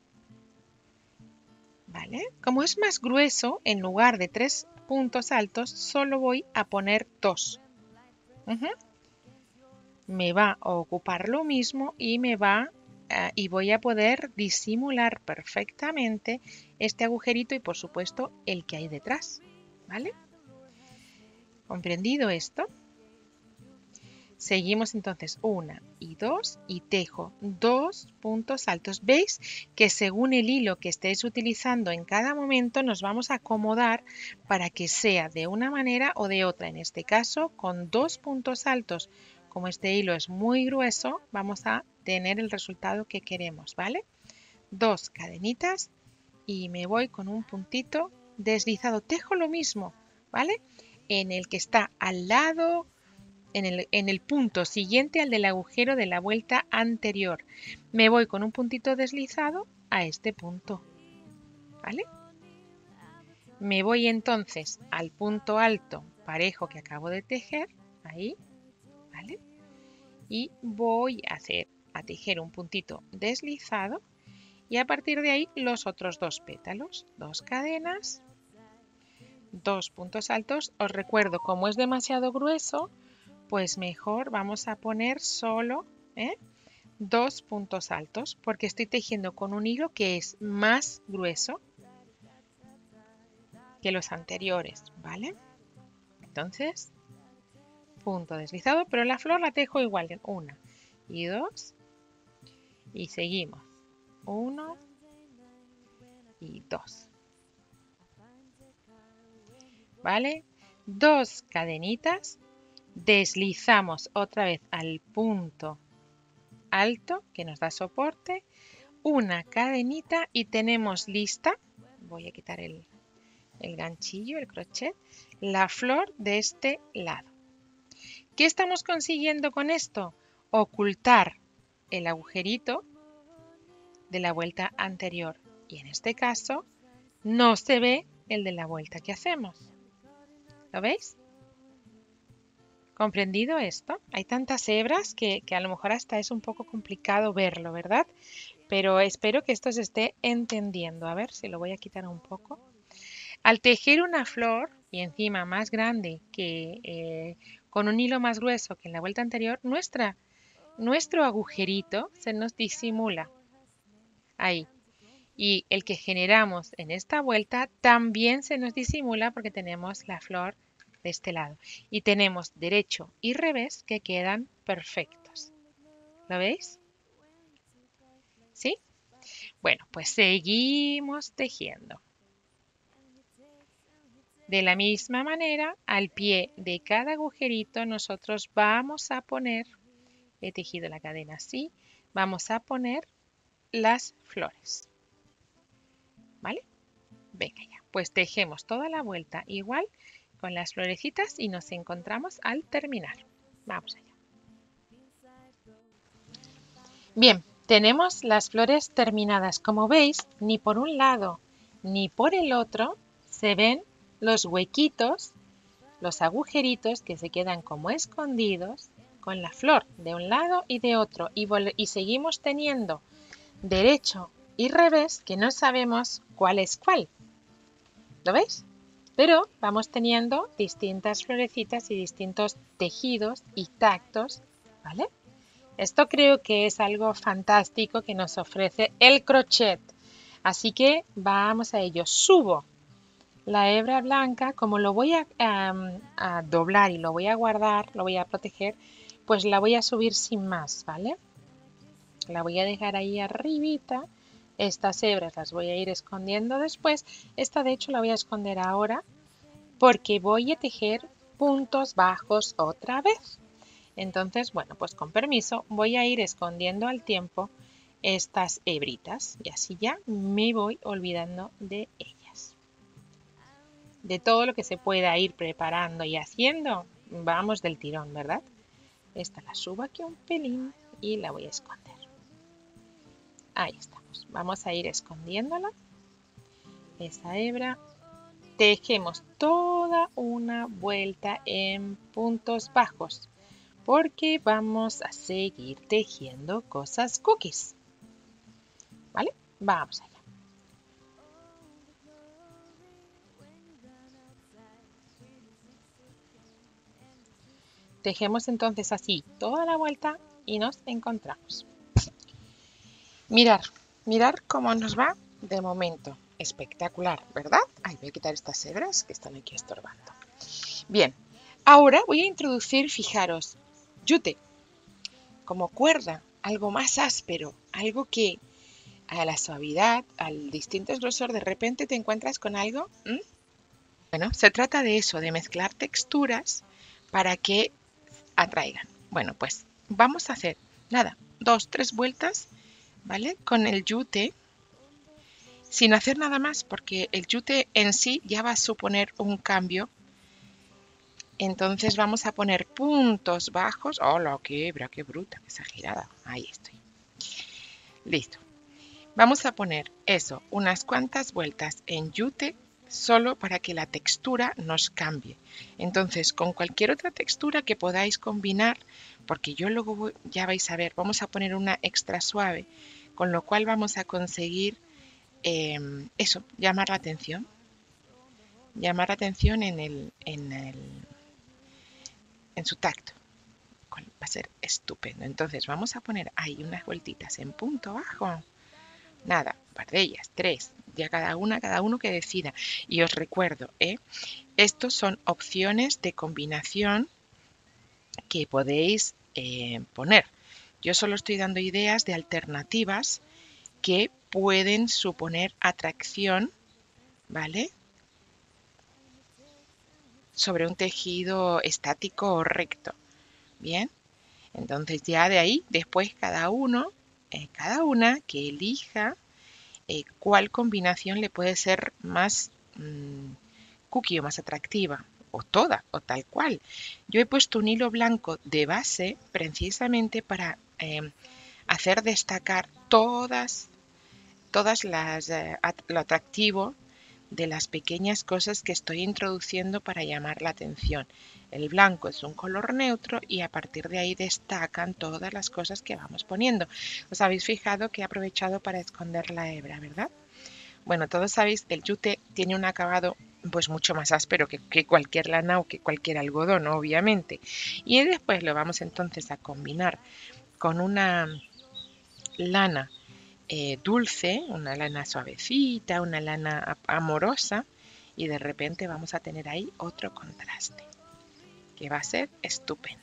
¿vale? Como es más grueso, en lugar de tres puntos altos, solo voy a poner dos. Uh-huh. Me va a ocupar lo mismo y me va uh, y voy a poder disimular perfectamente este agujerito y por supuesto el que hay detrás, ¿vale? ¿Comprendido esto? Seguimos entonces una y dos y tejo dos puntos altos. ¿Veis que según el hilo que estéis utilizando en cada momento nos vamos a acomodar para que sea de una manera o de otra? En este caso con dos puntos altos. Como este hilo es muy grueso, vamos a tener el resultado que queremos, ¿vale? Dos cadenitas y me voy con un puntito deslizado. Tejo lo mismo, ¿vale? En el que está al lado, en el, en el punto siguiente al del agujero de la vuelta anterior. Me voy con un puntito deslizado a este punto, ¿vale? Me voy entonces al punto alto parejo que acabo de tejer, ahí, ¿vale? Y voy a hacer a tejer un puntito deslizado y a partir de ahí los otros dos pétalos, dos cadenas, dos puntos altos. Os recuerdo, como es demasiado grueso, pues mejor vamos a poner solo ¿eh? dos puntos altos porque estoy tejiendo con un hilo que es más grueso que los anteriores, ¿vale? Entonces, punto deslizado, pero la flor la tejo igual en una y dos y seguimos. Uno y dos. ¿Vale? Dos cadenitas, deslizamos otra vez al punto alto que nos da soporte, una cadenita y tenemos lista, voy a quitar el, el ganchillo, el crochet, la flor de este lado. ¿Qué estamos consiguiendo con esto? Ocultar el agujerito de la vuelta anterior y en este caso no se ve el de la vuelta que hacemos. ¿Lo veis? ¿Comprendido esto? Hay tantas hebras que, que a lo mejor hasta es un poco complicado verlo, ¿verdad? Pero espero que esto se esté entendiendo. A ver si lo voy a quitar un poco. Al tejer una flor y encima más grande que eh, con un hilo más grueso que en la vuelta anterior, nuestra, nuestro agujerito se nos disimula. ahí. Y el que generamos en esta vuelta también se nos disimula porque tenemos la flor de este lado. Y tenemos derecho y revés que quedan perfectos. ¿Lo veis? ¿Sí? Bueno, pues seguimos tejiendo. De la misma manera, al pie de cada agujerito nosotros vamos a poner, he tejido la cadena así, vamos a poner las flores. ¿Vale? Venga ya, pues tejemos toda la vuelta igual con las florecitas y nos encontramos al terminar. Vamos allá. Bien, tenemos las flores terminadas. Como veis, ni por un lado ni por el otro se ven los huequitos, los agujeritos que se quedan como escondidos con la flor de un lado y de otro. Y, y seguimos teniendo derecho y revés que no sabemos cuál es cuál. ¿Lo veis? Pero vamos teniendo distintas florecitas y distintos tejidos y tactos, ¿vale? Esto creo que es algo fantástico que nos ofrece el crochet. Así que vamos a ello. Subo la hebra blanca, como lo voy a, a, a doblar y lo voy a guardar, lo voy a proteger, pues la voy a subir sin más, ¿vale? La voy a dejar ahí arribita. Estas hebras las voy a ir escondiendo después. Esta de hecho la voy a esconder ahora porque voy a tejer puntos bajos otra vez. Entonces, bueno, pues con permiso voy a ir escondiendo al tiempo estas hebritas y así ya me voy olvidando de ellas. De todo lo que se pueda ir preparando y haciendo, vamos del tirón, ¿verdad? Esta la subo aquí un pelín y la voy a esconder. Ahí estamos. Vamos a ir escondiéndola. Esa hebra. Tejemos toda una vuelta en puntos bajos porque vamos a seguir tejiendo cosas cookies. ¿Vale? Vamos allá. Tejemos entonces así toda la vuelta y nos encontramos. Mirar, mirar cómo nos va de momento. Espectacular, ¿verdad? Ay, voy a quitar estas hebras que están aquí estorbando. Bien, ahora voy a introducir, fijaros, yute, como cuerda, algo más áspero, algo que a la suavidad, al distinto grosor, de repente te encuentras con algo. ¿Mm? Bueno, se trata de eso, de mezclar texturas para que atraigan. Bueno, pues vamos a hacer, nada, dos, tres vueltas, ¿vale? Con el yute, sin hacer nada más, porque el yute en sí ya va a suponer un cambio. Entonces vamos a poner puntos bajos. ¡Hola, qué hebra, qué bruta, qué exagerada! Ahí estoy. Listo. Vamos a poner eso, unas cuantas vueltas en yute, solo para que la textura nos cambie. Entonces, con cualquier otra textura que podáis combinar, porque yo luego voy, ya vais a ver, vamos a poner una extra suave, con lo cual vamos a conseguir eh, eso, llamar la atención. Llamar la atención en el, en el en su tacto. Va a ser estupendo. Entonces vamos a poner ahí unas vueltitas en punto bajo. Nada, un par de ellas, tres. Ya cada una, cada uno que decida. Y os recuerdo, ¿eh? Estos son opciones de combinación que podéis eh, poner. Yo solo estoy dando ideas de alternativas que pueden suponer atracción, ¿vale? Sobre un tejido estático o recto. Bien, entonces ya de ahí, después cada uno, eh, cada una que elija eh, cuál combinación le puede ser más mmm, cookie o más atractiva, o toda, o tal cual. Yo he puesto un hilo blanco de base precisamente para eh, hacer destacar todas, todas las, eh, at lo atractivo de las pequeñas cosas que estoy introduciendo para llamar la atención. El blanco es un color neutro y a partir de ahí destacan todas las cosas que vamos poniendo. Os habéis fijado que he aprovechado para esconder la hebra, ¿verdad? Bueno, todos sabéis que el yute tiene un acabado pues mucho más áspero que, que cualquier lana o que cualquier algodón, obviamente. Y después lo vamos entonces a combinar con una lana eh, dulce, una lana suavecita, una lana amorosa, y de repente vamos a tener ahí otro contraste, que va a ser estupendo.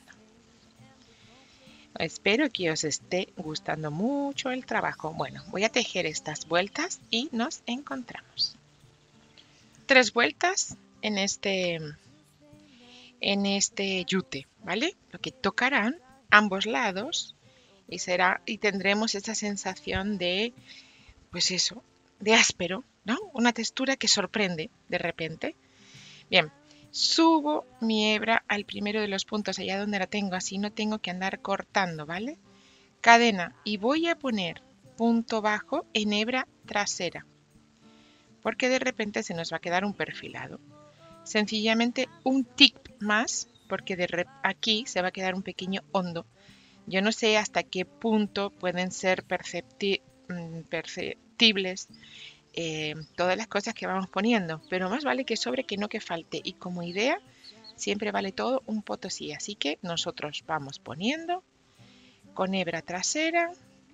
Espero que os esté gustando mucho el trabajo. Bueno, voy a tejer estas vueltas y nos encontramos. Tres vueltas en este, en este yute, ¿vale? Lo que tocarán ambos lados y, será, y tendremos esa sensación de, pues eso, de áspero, ¿no? Una textura que sorprende de repente. Bien. Subo mi hebra al primero de los puntos, allá donde la tengo, así no tengo que andar cortando, ¿vale? Cadena, y voy a poner punto bajo en hebra trasera, porque de repente se nos va a quedar un perfilado. Sencillamente un tip más, porque de aquí se va a quedar un pequeño hondo. Yo no sé hasta qué punto pueden ser percepti perceptibles Eh, todas las cosas que vamos poniendo, pero más vale que sobre que no que falte, y como idea siempre vale todo un potosí, así que nosotros vamos poniendo con hebra trasera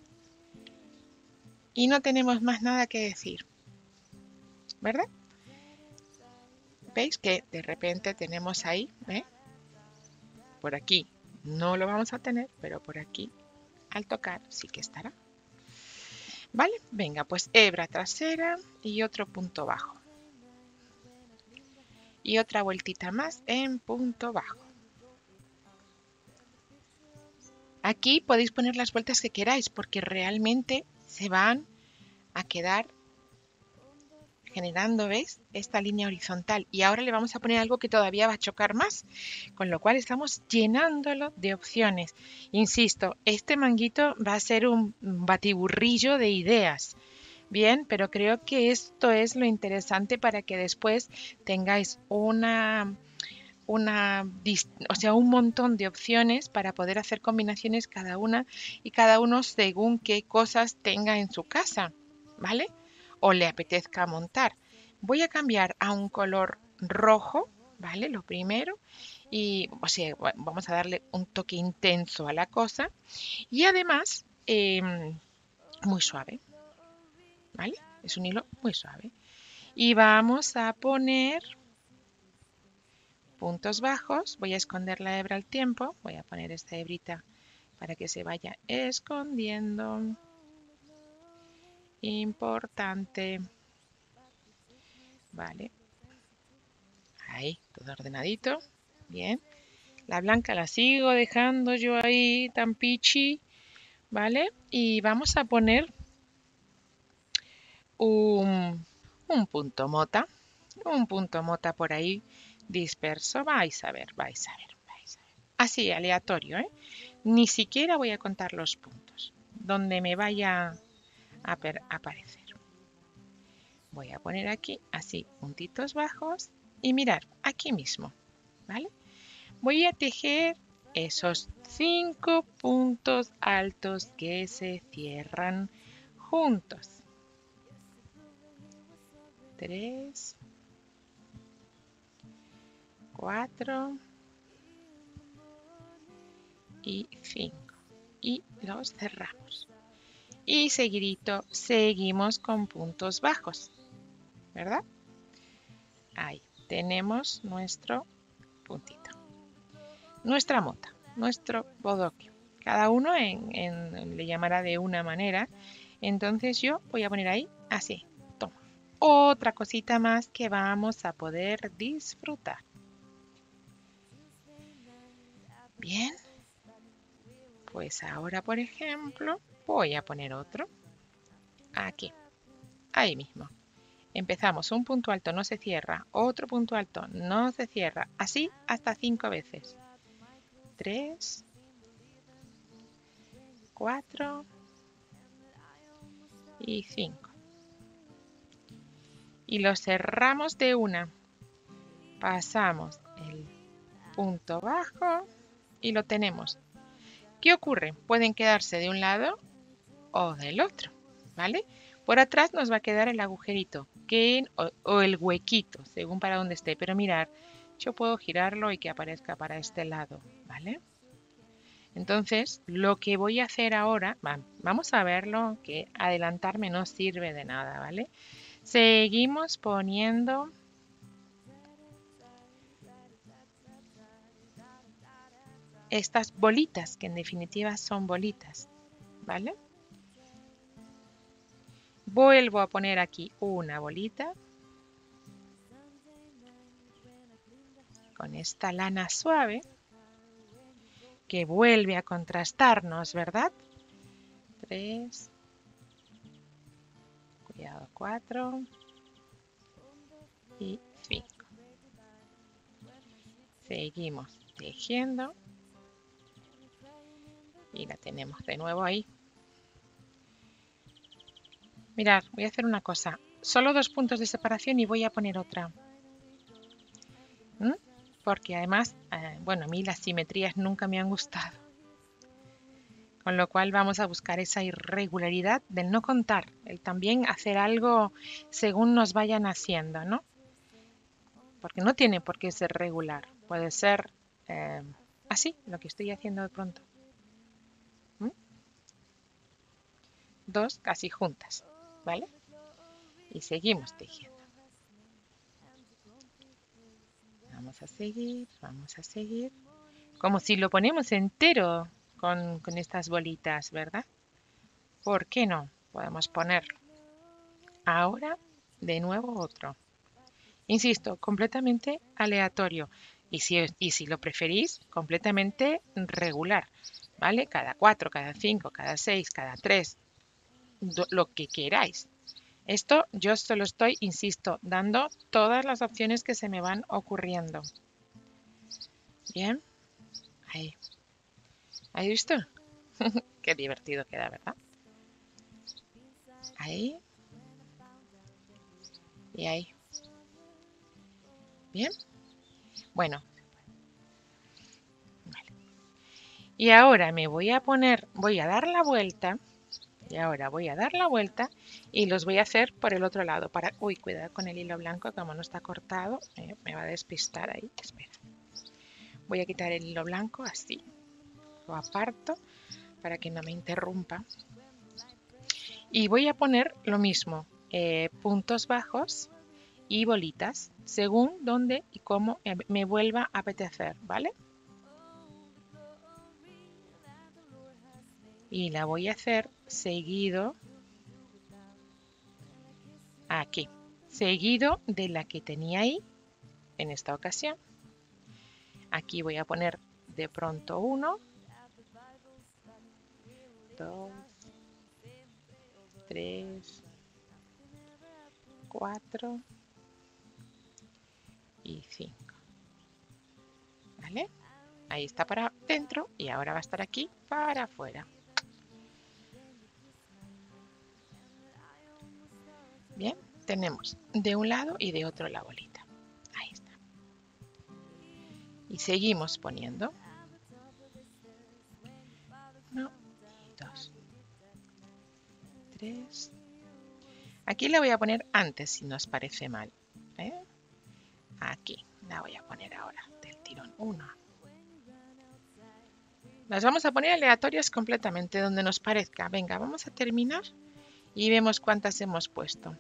y no tenemos más nada que decir, ¿verdad? ¿Veis que de repente tenemos ahí, ¿eh? Por aquí no lo vamos a tener, pero por aquí al tocar sí que estará. Vale, venga, pues hebra trasera y otro punto bajo. Y otra vueltita más en punto bajo. Aquí podéis poner las vueltas que queráis porque realmente se van a quedar generando, ¿veis? Esta línea horizontal. Y ahora le vamos a poner algo que todavía va a chocar más, con lo cual estamos llenándolo de opciones. Insisto, este manguito va a ser un batiburrillo de ideas. Bien, pero creo que esto es lo interesante para que después tengáis una... Una, o sea, un montón de opciones para poder hacer combinaciones cada una y cada uno según qué cosas tenga en su casa, ¿vale? O le apetezca montar. Voy a cambiar a un color rojo, ¿vale? Lo primero. Y, o sea, vamos a darle un toque intenso a la cosa. Y además, eh, muy suave, ¿vale? Es un hilo muy suave. Y vamos a poner puntos bajos, voy a esconder la hebra al tiempo, voy a poner esta hebrita para que se vaya escondiendo. Importante. Vale. Ahí, todo ordenadito. Bien. La blanca la sigo dejando yo ahí tan pichi. ¿Vale? Y vamos a poner un, un punto mota. Un punto mota por ahí disperso. Vais a ver, vais a ver. Así, aleatorio, ¿eh? Ni siquiera voy a contar los puntos donde me vaya a aparecer. Voy a poner aquí así puntitos bajos y mirar aquí mismo, ¿vale? Voy a tejer esos cinco puntos altos que se cierran juntos. Tres, cuatro y cinco. Y los cerramos. Y seguidito seguimos con puntos bajos, ¿verdad? Ahí tenemos nuestro puntito. Nuestra mota, nuestro bodoque. Cada uno en, en, le llamará de una manera. Entonces yo voy a poner ahí así. Toma. Otra cosita más que vamos a poder disfrutar. Bien. Pues ahora, por ejemplo, voy a poner otro. Aquí. Ahí mismo. Empezamos, un punto alto no se cierra, otro punto alto no se cierra, así hasta cinco veces. Tres, cuatro y cinco. Y lo cerramos de una. Pasamos el punto bajo y lo tenemos. ¿Qué ocurre? Pueden quedarse de un lado o del otro, ¿vale? Por atrás nos va a quedar el agujerito que, o, o el huequito, según para donde esté. Pero mirar, yo puedo girarlo y que aparezca para este lado, ¿vale? Entonces, lo que voy a hacer ahora, vamos a verlo, que adelantarme no sirve de nada, ¿vale? Seguimos poniendo estas bolitas, que en definitiva son bolitas, ¿vale? Vuelvo a poner aquí una bolita con esta lana suave que vuelve a contrastarnos, ¿verdad? Tres, cuidado, cuatro y cinco. Seguimos tejiendo y la tenemos de nuevo ahí. Mirad, voy a hacer una cosa. Solo dos puntos de separación y voy a poner otra. ¿Mm? Porque además, eh, bueno, a mí las simetrías nunca me han gustado. Con lo cual vamos a buscar esa irregularidad del no contar, el también hacer algo según nos vayan haciendo, ¿no? Porque no tiene por qué ser regular, puede ser eh, así, lo que estoy haciendo de pronto. ¿Mm? Dos casi juntas, ¿vale? Y seguimos tejiendo. Vamos a seguir, vamos a seguir. Como si lo ponemos entero con, con estas bolitas, ¿verdad? ¿Por qué no? Podemos ponerlo. Ahora, de nuevo otro. Insisto, completamente aleatorio. Y si, y si lo preferís, completamente regular. ¿Vale? Cada cuatro, cada cinco, cada seis, cada tres. Lo que queráis. Esto yo solo estoy, insisto, dando todas las opciones que se me van ocurriendo. Bien. Ahí. ¿Has visto? Qué divertido queda, ¿verdad? Ahí. Y ahí. Bien. Bueno. Vale. Y ahora me voy a poner, voy a dar la vuelta. Y ahora voy a dar la vuelta y los voy a hacer por el otro lado. Para, uy, cuidado con el hilo blanco, como no está cortado, eh, me va a despistar ahí. Espera. Voy a quitar el hilo blanco así. Lo aparto para que no me interrumpa. Y voy a poner lo mismo, eh, puntos bajos y bolitas, según dónde y cómo me vuelva a apetecer, ¿vale? Y la voy a hacer seguido aquí, seguido de la que tenía ahí en esta ocasión. Aquí voy a poner de pronto uno, dos, tres, cuatro y cinco. ¿Vale? Ahí está para dentro y ahora va a estar aquí para afuera. Bien, tenemos de un lado y de otro la bolita. Ahí está. Y seguimos poniendo. Uno, dos, tres. Aquí la voy a poner antes si nos parece mal. ¿eh? Aquí la voy a poner ahora del tirón. Uno. Las vamos a poner aleatorias completamente donde nos parezca. Venga, vamos a terminar y vemos cuántas hemos puesto.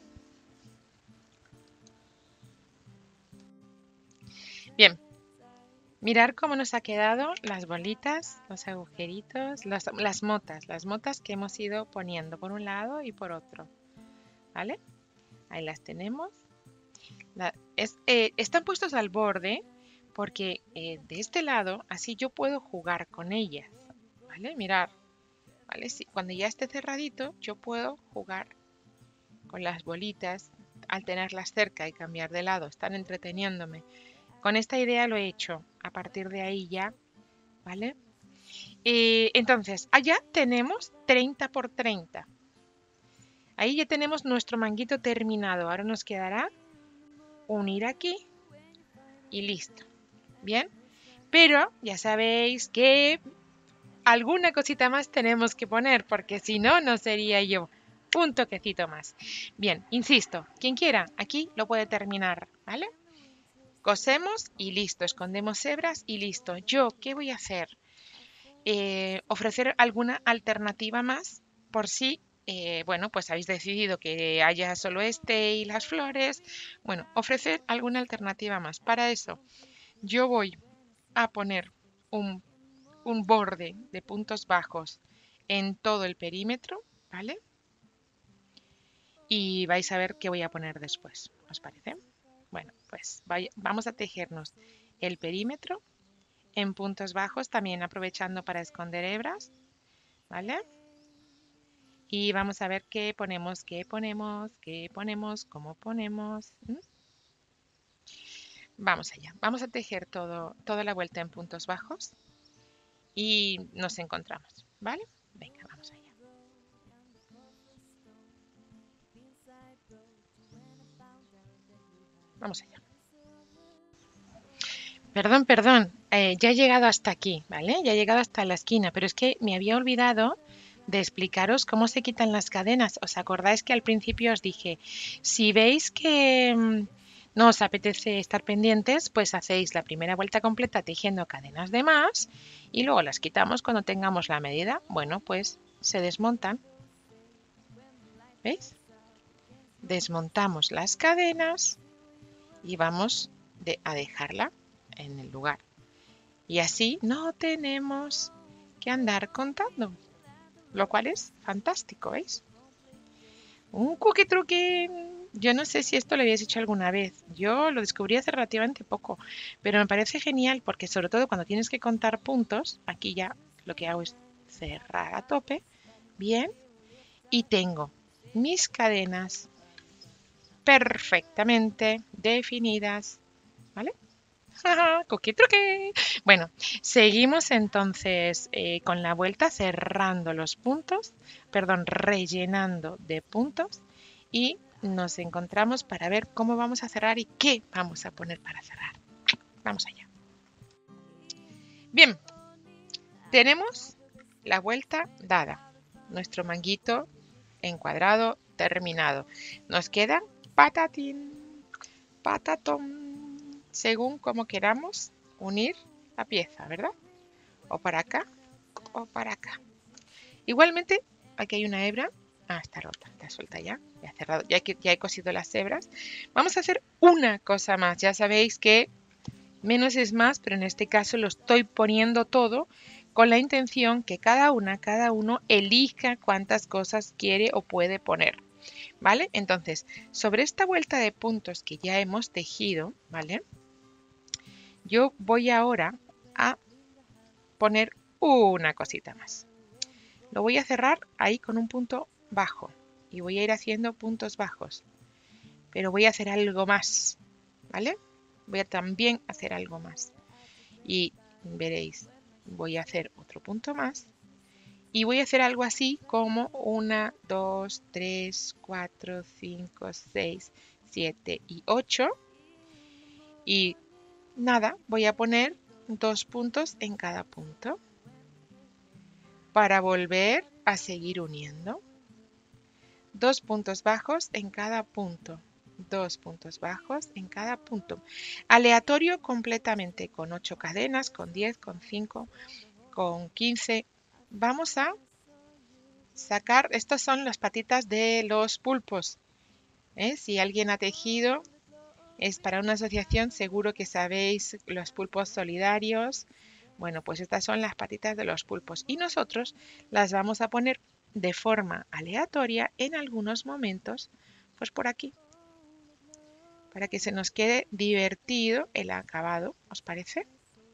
Bien, mirar cómo nos ha quedado las bolitas, los agujeritos, las, las motas, las motas que hemos ido poniendo por un lado y por otro. ¿Vale? Ahí las tenemos. La, es, eh, están puestos al borde porque eh, de este lado así yo puedo jugar con ellas. ¿Vale? Mirar. ¿Vale? Sí, cuando ya esté cerradito yo puedo jugar con las bolitas al tenerlas cerca y cambiar de lado. Están entreteniéndome. Con esta idea lo he hecho. A partir de ahí ya, ¿vale? Eh, entonces, allá tenemos treinta por treinta. Ahí ya tenemos nuestro manguito terminado. Ahora nos quedará unir aquí y listo. Bien, pero ya sabéis que alguna cosita más tenemos que poner porque si no, no sería yo. Un toquecito más. Bien, insisto, quien quiera, aquí lo puede terminar, ¿vale? Cosemos y listo, escondemos hebras y listo. ¿Yo qué voy a hacer? eh, ofrecer alguna alternativa más por si, eh, bueno, pues habéis decidido que haya solo este y las flores. Bueno, ofrecer alguna alternativa más. Para eso yo voy a poner un, un borde de puntos bajos en todo el perímetro, ¿vale? Y vais a ver qué voy a poner después, ¿os parece? Bueno, pues vaya, vamos a tejernos el perímetro en puntos bajos, también aprovechando para esconder hebras, ¿vale? Y vamos a ver qué ponemos, qué ponemos, qué ponemos, cómo ponemos. ¿Mm? Vamos allá, vamos a tejer todo, toda la vuelta en puntos bajos y nos encontramos, ¿vale? Venga, vamos allá. Vamos allá. Perdón, perdón, eh, ya he llegado hasta aquí, ¿vale? Ya he llegado hasta la esquina, pero es que me había olvidado de explicaros cómo se quitan las cadenas. ¿Os acordáis que al principio os dije, si veis que mm, no os apetece estar pendientes, pues hacéis la primera vuelta completa tejiendo cadenas de más y luego las quitamos cuando tengamos la medida? Bueno, pues se desmontan. ¿Veis? Desmontamos las cadenas y vamos de, a dejarla en el lugar. Y así no tenemos que andar contando, lo cual es fantástico, ¿veis? Un cookie truque. Yo no sé si esto lo habéis hecho alguna vez. Yo lo descubrí hace relativamente poco, pero me parece genial porque sobre todo cuando tienes que contar puntos, aquí ya lo que hago es cerrar a tope, bien, y tengo mis cadenas perfectamente definidas, ¿vale? Cookie truque. Bueno, seguimos entonces eh, con la vuelta cerrando los puntos, perdón, rellenando de puntos y nos encontramos para ver cómo vamos a cerrar y qué vamos a poner para cerrar. Vamos allá. Bien, tenemos la vuelta dada, nuestro manguito encuadrado terminado. Nos queda patatín, patatón, según como queramos unir la pieza, ¿verdad? O para acá o para acá. Igualmente, aquí hay una hebra. Ah, está rota, está suelta ya. Ya he cerrado, ya he, ya he cosido las hebras. Vamos a hacer una cosa más. Ya sabéis que menos es más, pero en este caso lo estoy poniendo todo con la intención que cada una, cada uno elija cuántas cosas quiere o puede poner. ¿Vale? Entonces, sobre esta vuelta de puntos que ya hemos tejido, ¿vale? Yo voy ahora a poner una cosita más. Lo voy a cerrar ahí con un punto bajo y voy a ir haciendo puntos bajos, pero voy a hacer algo más, ¿vale? Voy a también hacer algo más y veréis, voy a hacer otro punto más y voy a hacer algo así como una, dos, tres, cuatro, cinco, seis, siete y ocho y nada, voy a poner dos puntos en cada punto para volver a seguir uniendo. Dos puntos bajos en cada punto. Dos puntos bajos en cada punto. Aleatorio completamente con ocho cadenas, con diez, con cinco, con quince. Vamos a sacar, estas son las patitas de los pulpos. ¿Eh? Si alguien ha tejido, es para una asociación, seguro que sabéis los pulpos solidarios. Bueno, pues estas son las patitas de los pulpos y nosotros las vamos a poner de forma aleatoria en algunos momentos, pues por aquí, para que se nos quede divertido el acabado, ¿os parece?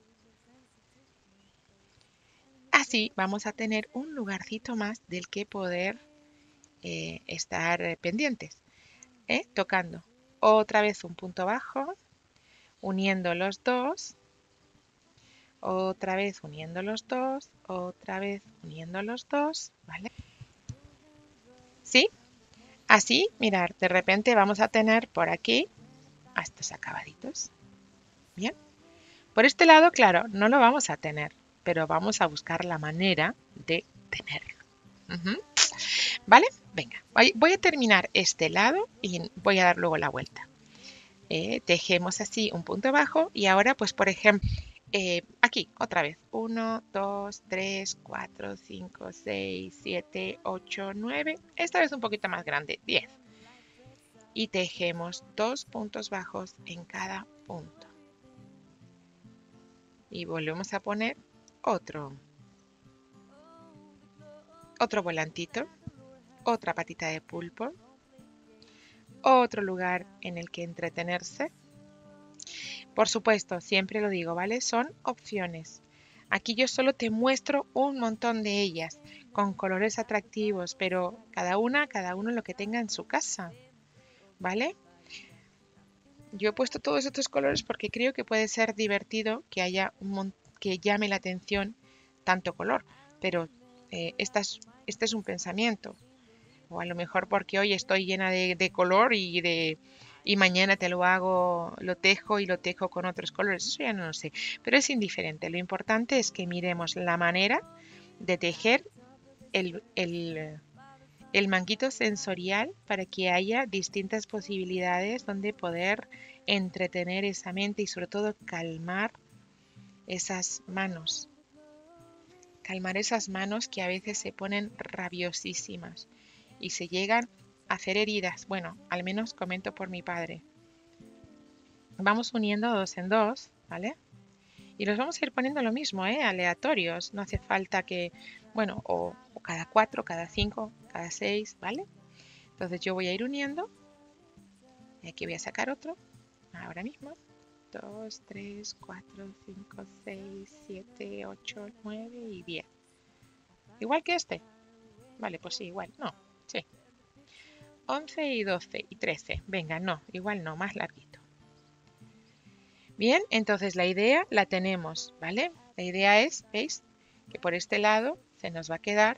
Así vamos a tener un lugarcito más del que poder eh, estar eh, pendientes, ¿eh? Tocando otra vez un punto bajo, uniendo los dos, otra vez uniendo los dos, otra vez uniendo los dos, ¿vale? ¿Sí? Así, mirar, de repente vamos a tener por aquí a estos acabaditos. Bien. Por este lado, claro, no lo vamos a tener, pero vamos a buscar la manera de tenerlo. Uh-huh. ¿Vale? Venga, voy a terminar este lado y voy a dar luego la vuelta. Eh, tejemos así un punto bajo y ahora, pues por ejemplo, Eh, aquí, otra vez. uno, dos, tres, cuatro, cinco, seis, siete, ocho, nueve. Esta vez un poquito más grande, diez. Y tejemos dos puntos bajos en cada punto. Y volvemos a poner otro. Otro volantito. Otra patita de pulpo. Otro lugar en el que entretenerse. Por supuesto, siempre lo digo, ¿vale? Son opciones. Aquí yo solo te muestro un montón de ellas, con colores atractivos, pero cada una, cada uno lo que tenga en su casa, ¿vale? Yo he puesto todos estos colores porque creo que puede ser divertido que haya un mon- que llame la atención tanto color, pero eh, esta es- este es un pensamiento. O a lo mejor porque hoy estoy llena de, de color y de y mañana te lo hago, lo tejo y lo tejo con otros colores. Eso ya no lo sé, pero es indiferente. Lo importante es que miremos la manera de tejer el, el, el manguito sensorial para que haya distintas posibilidades donde poder entretener esa mente y sobre todo calmar esas manos. Calmar esas manos que a veces se ponen rabiosísimas y se llegan a hacer heridas. Bueno, al menos comento por mi padre. Vamos uniendo dos en dos, ¿vale? Y los vamos a ir poniendo lo mismo, ¿eh? Aleatorios. No hace falta que, bueno, o, o cada cuatro, cada cinco, cada seis, ¿vale? Entonces yo voy a ir uniendo. Y aquí voy a sacar otro. Ahora mismo. Dos, tres, cuatro, cinco, seis, siete, ocho, nueve y diez. Igual que este. Vale, pues sí, igual. No, sí. once y doce y trece. Venga, no, igual no, más larguito. Bien, entonces la idea la tenemos, ¿vale? La idea es, ¿veis? Que por este lado se nos va a quedar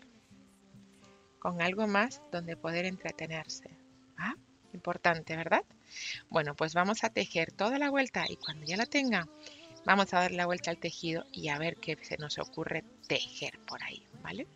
con algo más donde poder entretenerse. ¿Ah? Importante, ¿verdad? Bueno, pues vamos a tejer toda la vuelta y cuando ya la tenga, vamos a dar la vuelta al tejido y a ver qué se nos ocurre tejer por ahí, ¿vale?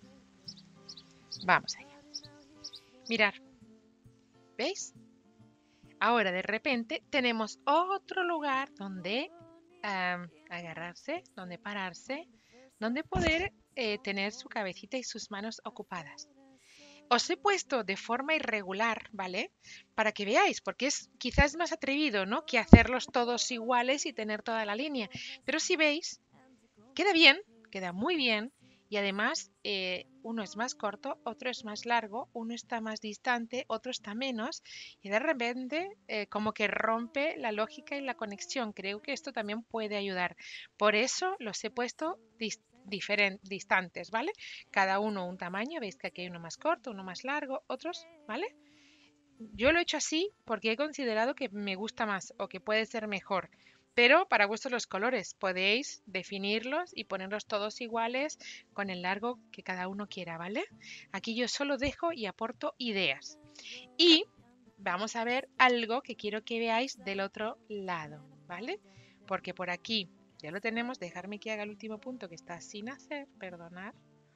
Vamos allá. Mirad, ¿veis? Ahora de repente tenemos otro lugar donde um, agarrarse, donde pararse, donde poder eh, tener su cabecita y sus manos ocupadas. Os he puesto de forma irregular, ¿vale? Para que veáis, porque es quizás más atrevido, ¿no? Que hacerlos todos iguales y tener toda la línea. Pero si veis, queda bien, queda muy bien. Y además, eh, uno es más corto, otro es más largo, uno está más distante, otro está menos. Y de repente, eh, como que rompe la lógica y la conexión. Creo que esto también puede ayudar. Por eso los he puesto distintos distantes, ¿vale? Cada uno un tamaño, veis que aquí hay uno más corto, uno más largo, otros, ¿vale? Yo lo he hecho así porque he considerado que me gusta más o que puede ser mejor. Pero para gustos los colores, podéis definirlos y ponerlos todos iguales con el largo que cada uno quiera, ¿vale? Aquí yo solo dejo y aporto ideas. Y vamos a ver algo que quiero que veáis del otro lado, ¿vale? Porque por aquí ya lo tenemos, dejarme que haga el último punto que está sin hacer, perdonad.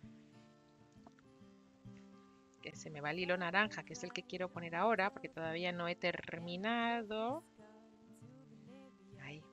Que se me va el hilo naranja, que es el que quiero poner ahora, porque todavía no he terminado. Ahí.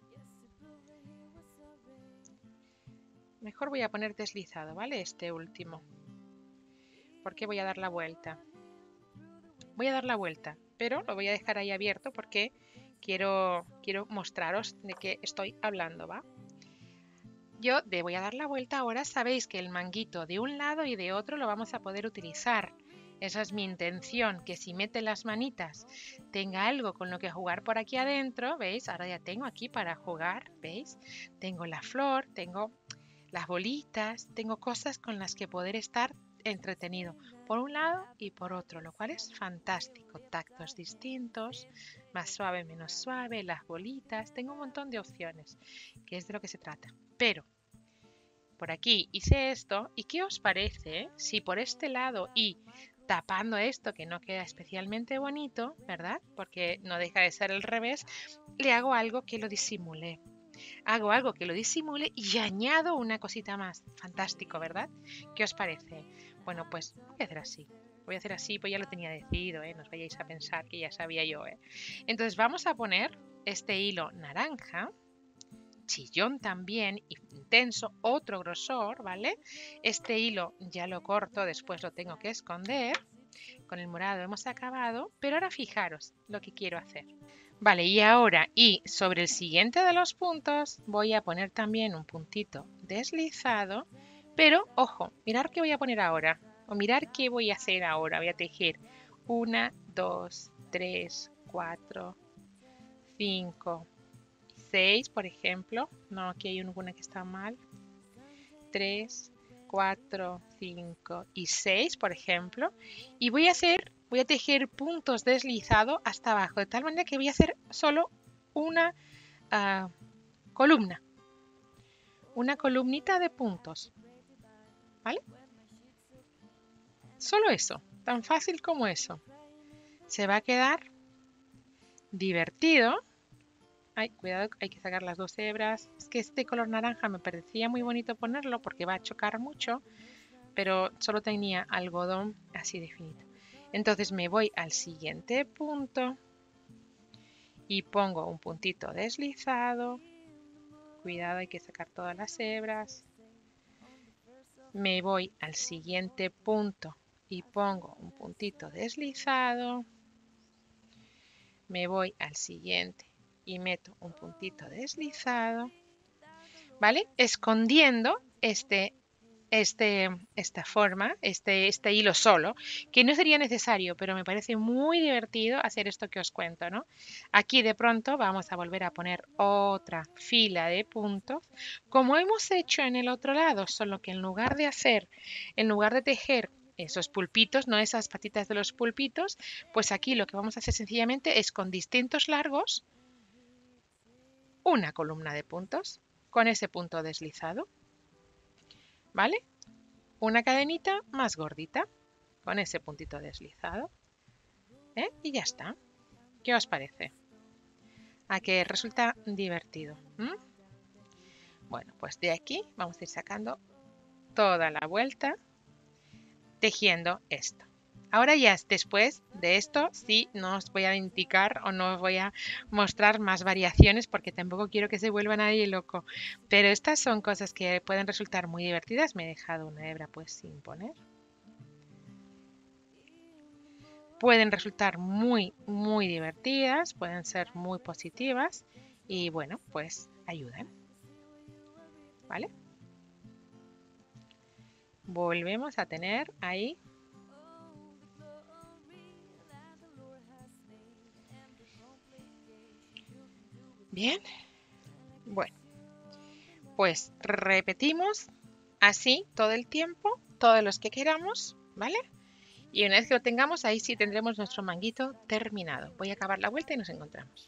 Mejor voy a poner deslizado, ¿vale? Este último. Porque voy a dar la vuelta. Voy a dar la vuelta, pero lo voy a dejar ahí abierto porque quiero, quiero mostraros de qué estoy hablando, ¿va? Yo le voy a dar la vuelta ahora. Sabéis que el manguito de un lado y de otro lo vamos a poder utilizar. Esa es mi intención, que si mete las manitas tenga algo con lo que jugar por aquí adentro, ¿veis? Ahora ya tengo aquí para jugar, ¿veis? Tengo la flor, tengo las bolitas, tengo cosas con las que poder estar entretenido por un lado y por otro, lo cual es fantástico. Tactos distintos, más suave, menos suave, las bolitas, tengo un montón de opciones, que es de lo que se trata. Pero por aquí hice esto, ¿y qué os parece si por este lado y tapando esto que no queda especialmente bonito, ¿verdad? Porque no deja de ser el revés, le hago algo que lo disimule. Hago algo que lo disimule y añado una cosita más. Fantástico, ¿verdad? ¿Qué os parece? Bueno, pues voy a hacer así. Voy a hacer así, pues ya lo tenía decidido, ¿eh? No os vayáis a pensar que ya sabía yo, ¿eh? Entonces vamos a poner este hilo naranja. chillón también, intenso, otro grosor, ¿vale? Este hilo ya lo corto, después lo tengo que esconder. Con el morado hemos acabado, pero ahora fijaros lo que quiero hacer. Vale, y ahora, y sobre el siguiente de los puntos, voy a poner también un puntito deslizado, pero, ojo, mirar qué voy a poner ahora, o mirar qué voy a hacer ahora. Voy a tejer una, dos, tres, cuatro, cinco, seis, por ejemplo. No, aquí hay una que está mal. tres, cuatro, cinco y seis, por ejemplo. Y voy a hacer, voy a tejer puntos deslizados hasta abajo, de tal manera que voy a hacer solo una uh, columna. Una columnita de puntos. ¿Vale? Solo eso, tan fácil como eso. Se va a quedar divertido. Ay, cuidado, hay que sacar las dos hebras. Es que este color naranja me parecía muy bonito ponerlo porque va a chocar mucho, pero solo tenía algodón así de finito. Entonces me voy al siguiente punto y pongo un puntito deslizado. Cuidado, hay que sacar todas las hebras. Me voy al siguiente punto y pongo un puntito deslizado. Me voy al siguiente y meto un puntito deslizado, ¿vale? Escondiendo este, este, esta forma, este, este hilo solo, que no sería necesario, pero me parece muy divertido hacer esto que os cuento, ¿no? Aquí de pronto vamos a volver a poner otra fila de puntos, como hemos hecho en el otro lado, solo que en lugar de hacer, en lugar de tejer esos pulpitos, no esas patitas de los pulpitos, pues aquí lo que vamos a hacer sencillamente es con distintos largos una columna de puntos con ese punto deslizado, ¿vale? Una cadenita más gordita con ese puntito deslizado, ¿eh? Y ya está. ¿Qué os parece? ¿A que resulta divertido? ¿Mm? Bueno, pues de aquí vamos a ir sacando toda la vuelta tejiendo esto. Ahora ya después de esto sí no os voy a indicar o no os voy a mostrar más variaciones porque tampoco quiero que se vuelva nadie loco. Pero estas son cosas que pueden resultar muy divertidas. Me he dejado una hebra pues sin poner. Pueden resultar muy, muy divertidas, pueden ser muy positivas y bueno, pues ayudan. ¿Vale? Volvemos a tener ahí bien. Bueno, pues repetimos así todo el tiempo, todos los que queramos, ¿vale? Y una vez que lo tengamos, ahí sí tendremos nuestro manguito terminado. Voy a acabar la vuelta y nos encontramos.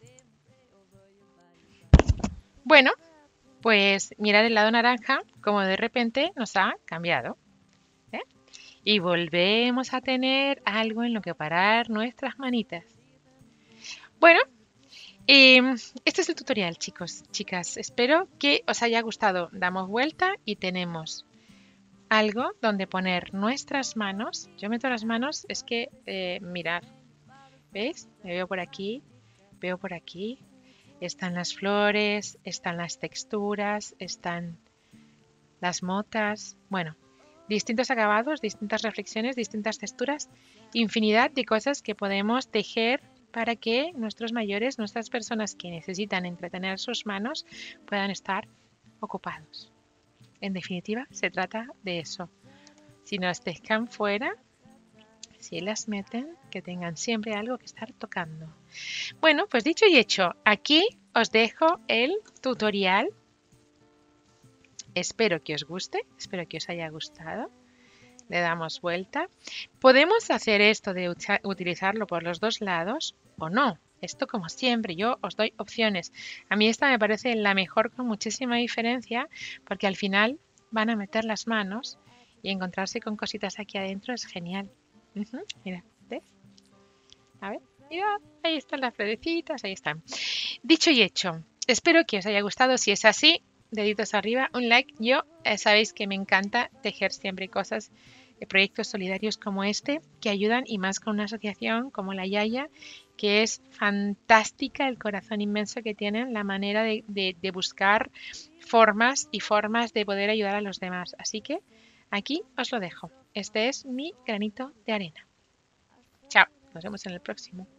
Bueno, pues mirad el lado naranja, como de repente nos ha cambiado. ¿eh? Y volvemos a tener algo en lo que parar nuestras manitas. Bueno, eh, este es el tutorial, chicos, chicas. Espero que os haya gustado. Damos vuelta y tenemos algo donde poner nuestras manos. Yo meto las manos, es que eh, mirad, ¿veis? Me veo por aquí, veo por aquí. Están las flores, están las texturas, están las motas. Bueno, distintos acabados, distintas reflexiones, distintas texturas, infinidad de cosas que podemos tejer para que nuestros mayores, nuestras personas que necesitan entretener sus manos, puedan estar ocupados. En definitiva, se trata de eso. Si nos dejan fuera, si las meten, que tengan siempre algo que estar tocando. Bueno, pues dicho y hecho, aquí os dejo el tutorial. Espero que os guste, espero que os haya gustado. Le damos vuelta. Podemos hacer esto de utilizarlo por los dos lados o no. Esto como siempre, yo os doy opciones. A mí esta me parece la mejor con muchísima diferencia porque al final van a meter las manos y encontrarse con cositas aquí adentro es genial. Uh-huh. Mira, ¿ves? A ver, mira, ahí están las florecitas, ahí están. Dicho y hecho, espero que os haya gustado. Si es así, deditos arriba, un like. Yo eh, sabéis que me encanta tejer siempre cosas proyectos solidarios como este que ayudan, y más con una asociación como la Yaya, que es fantástica, el corazón inmenso que tienen, la manera de, de, de buscar formas y formas de poder ayudar a los demás. Así que aquí os lo dejo. Este es mi granito de arena. Chao, nos vemos en el próximo.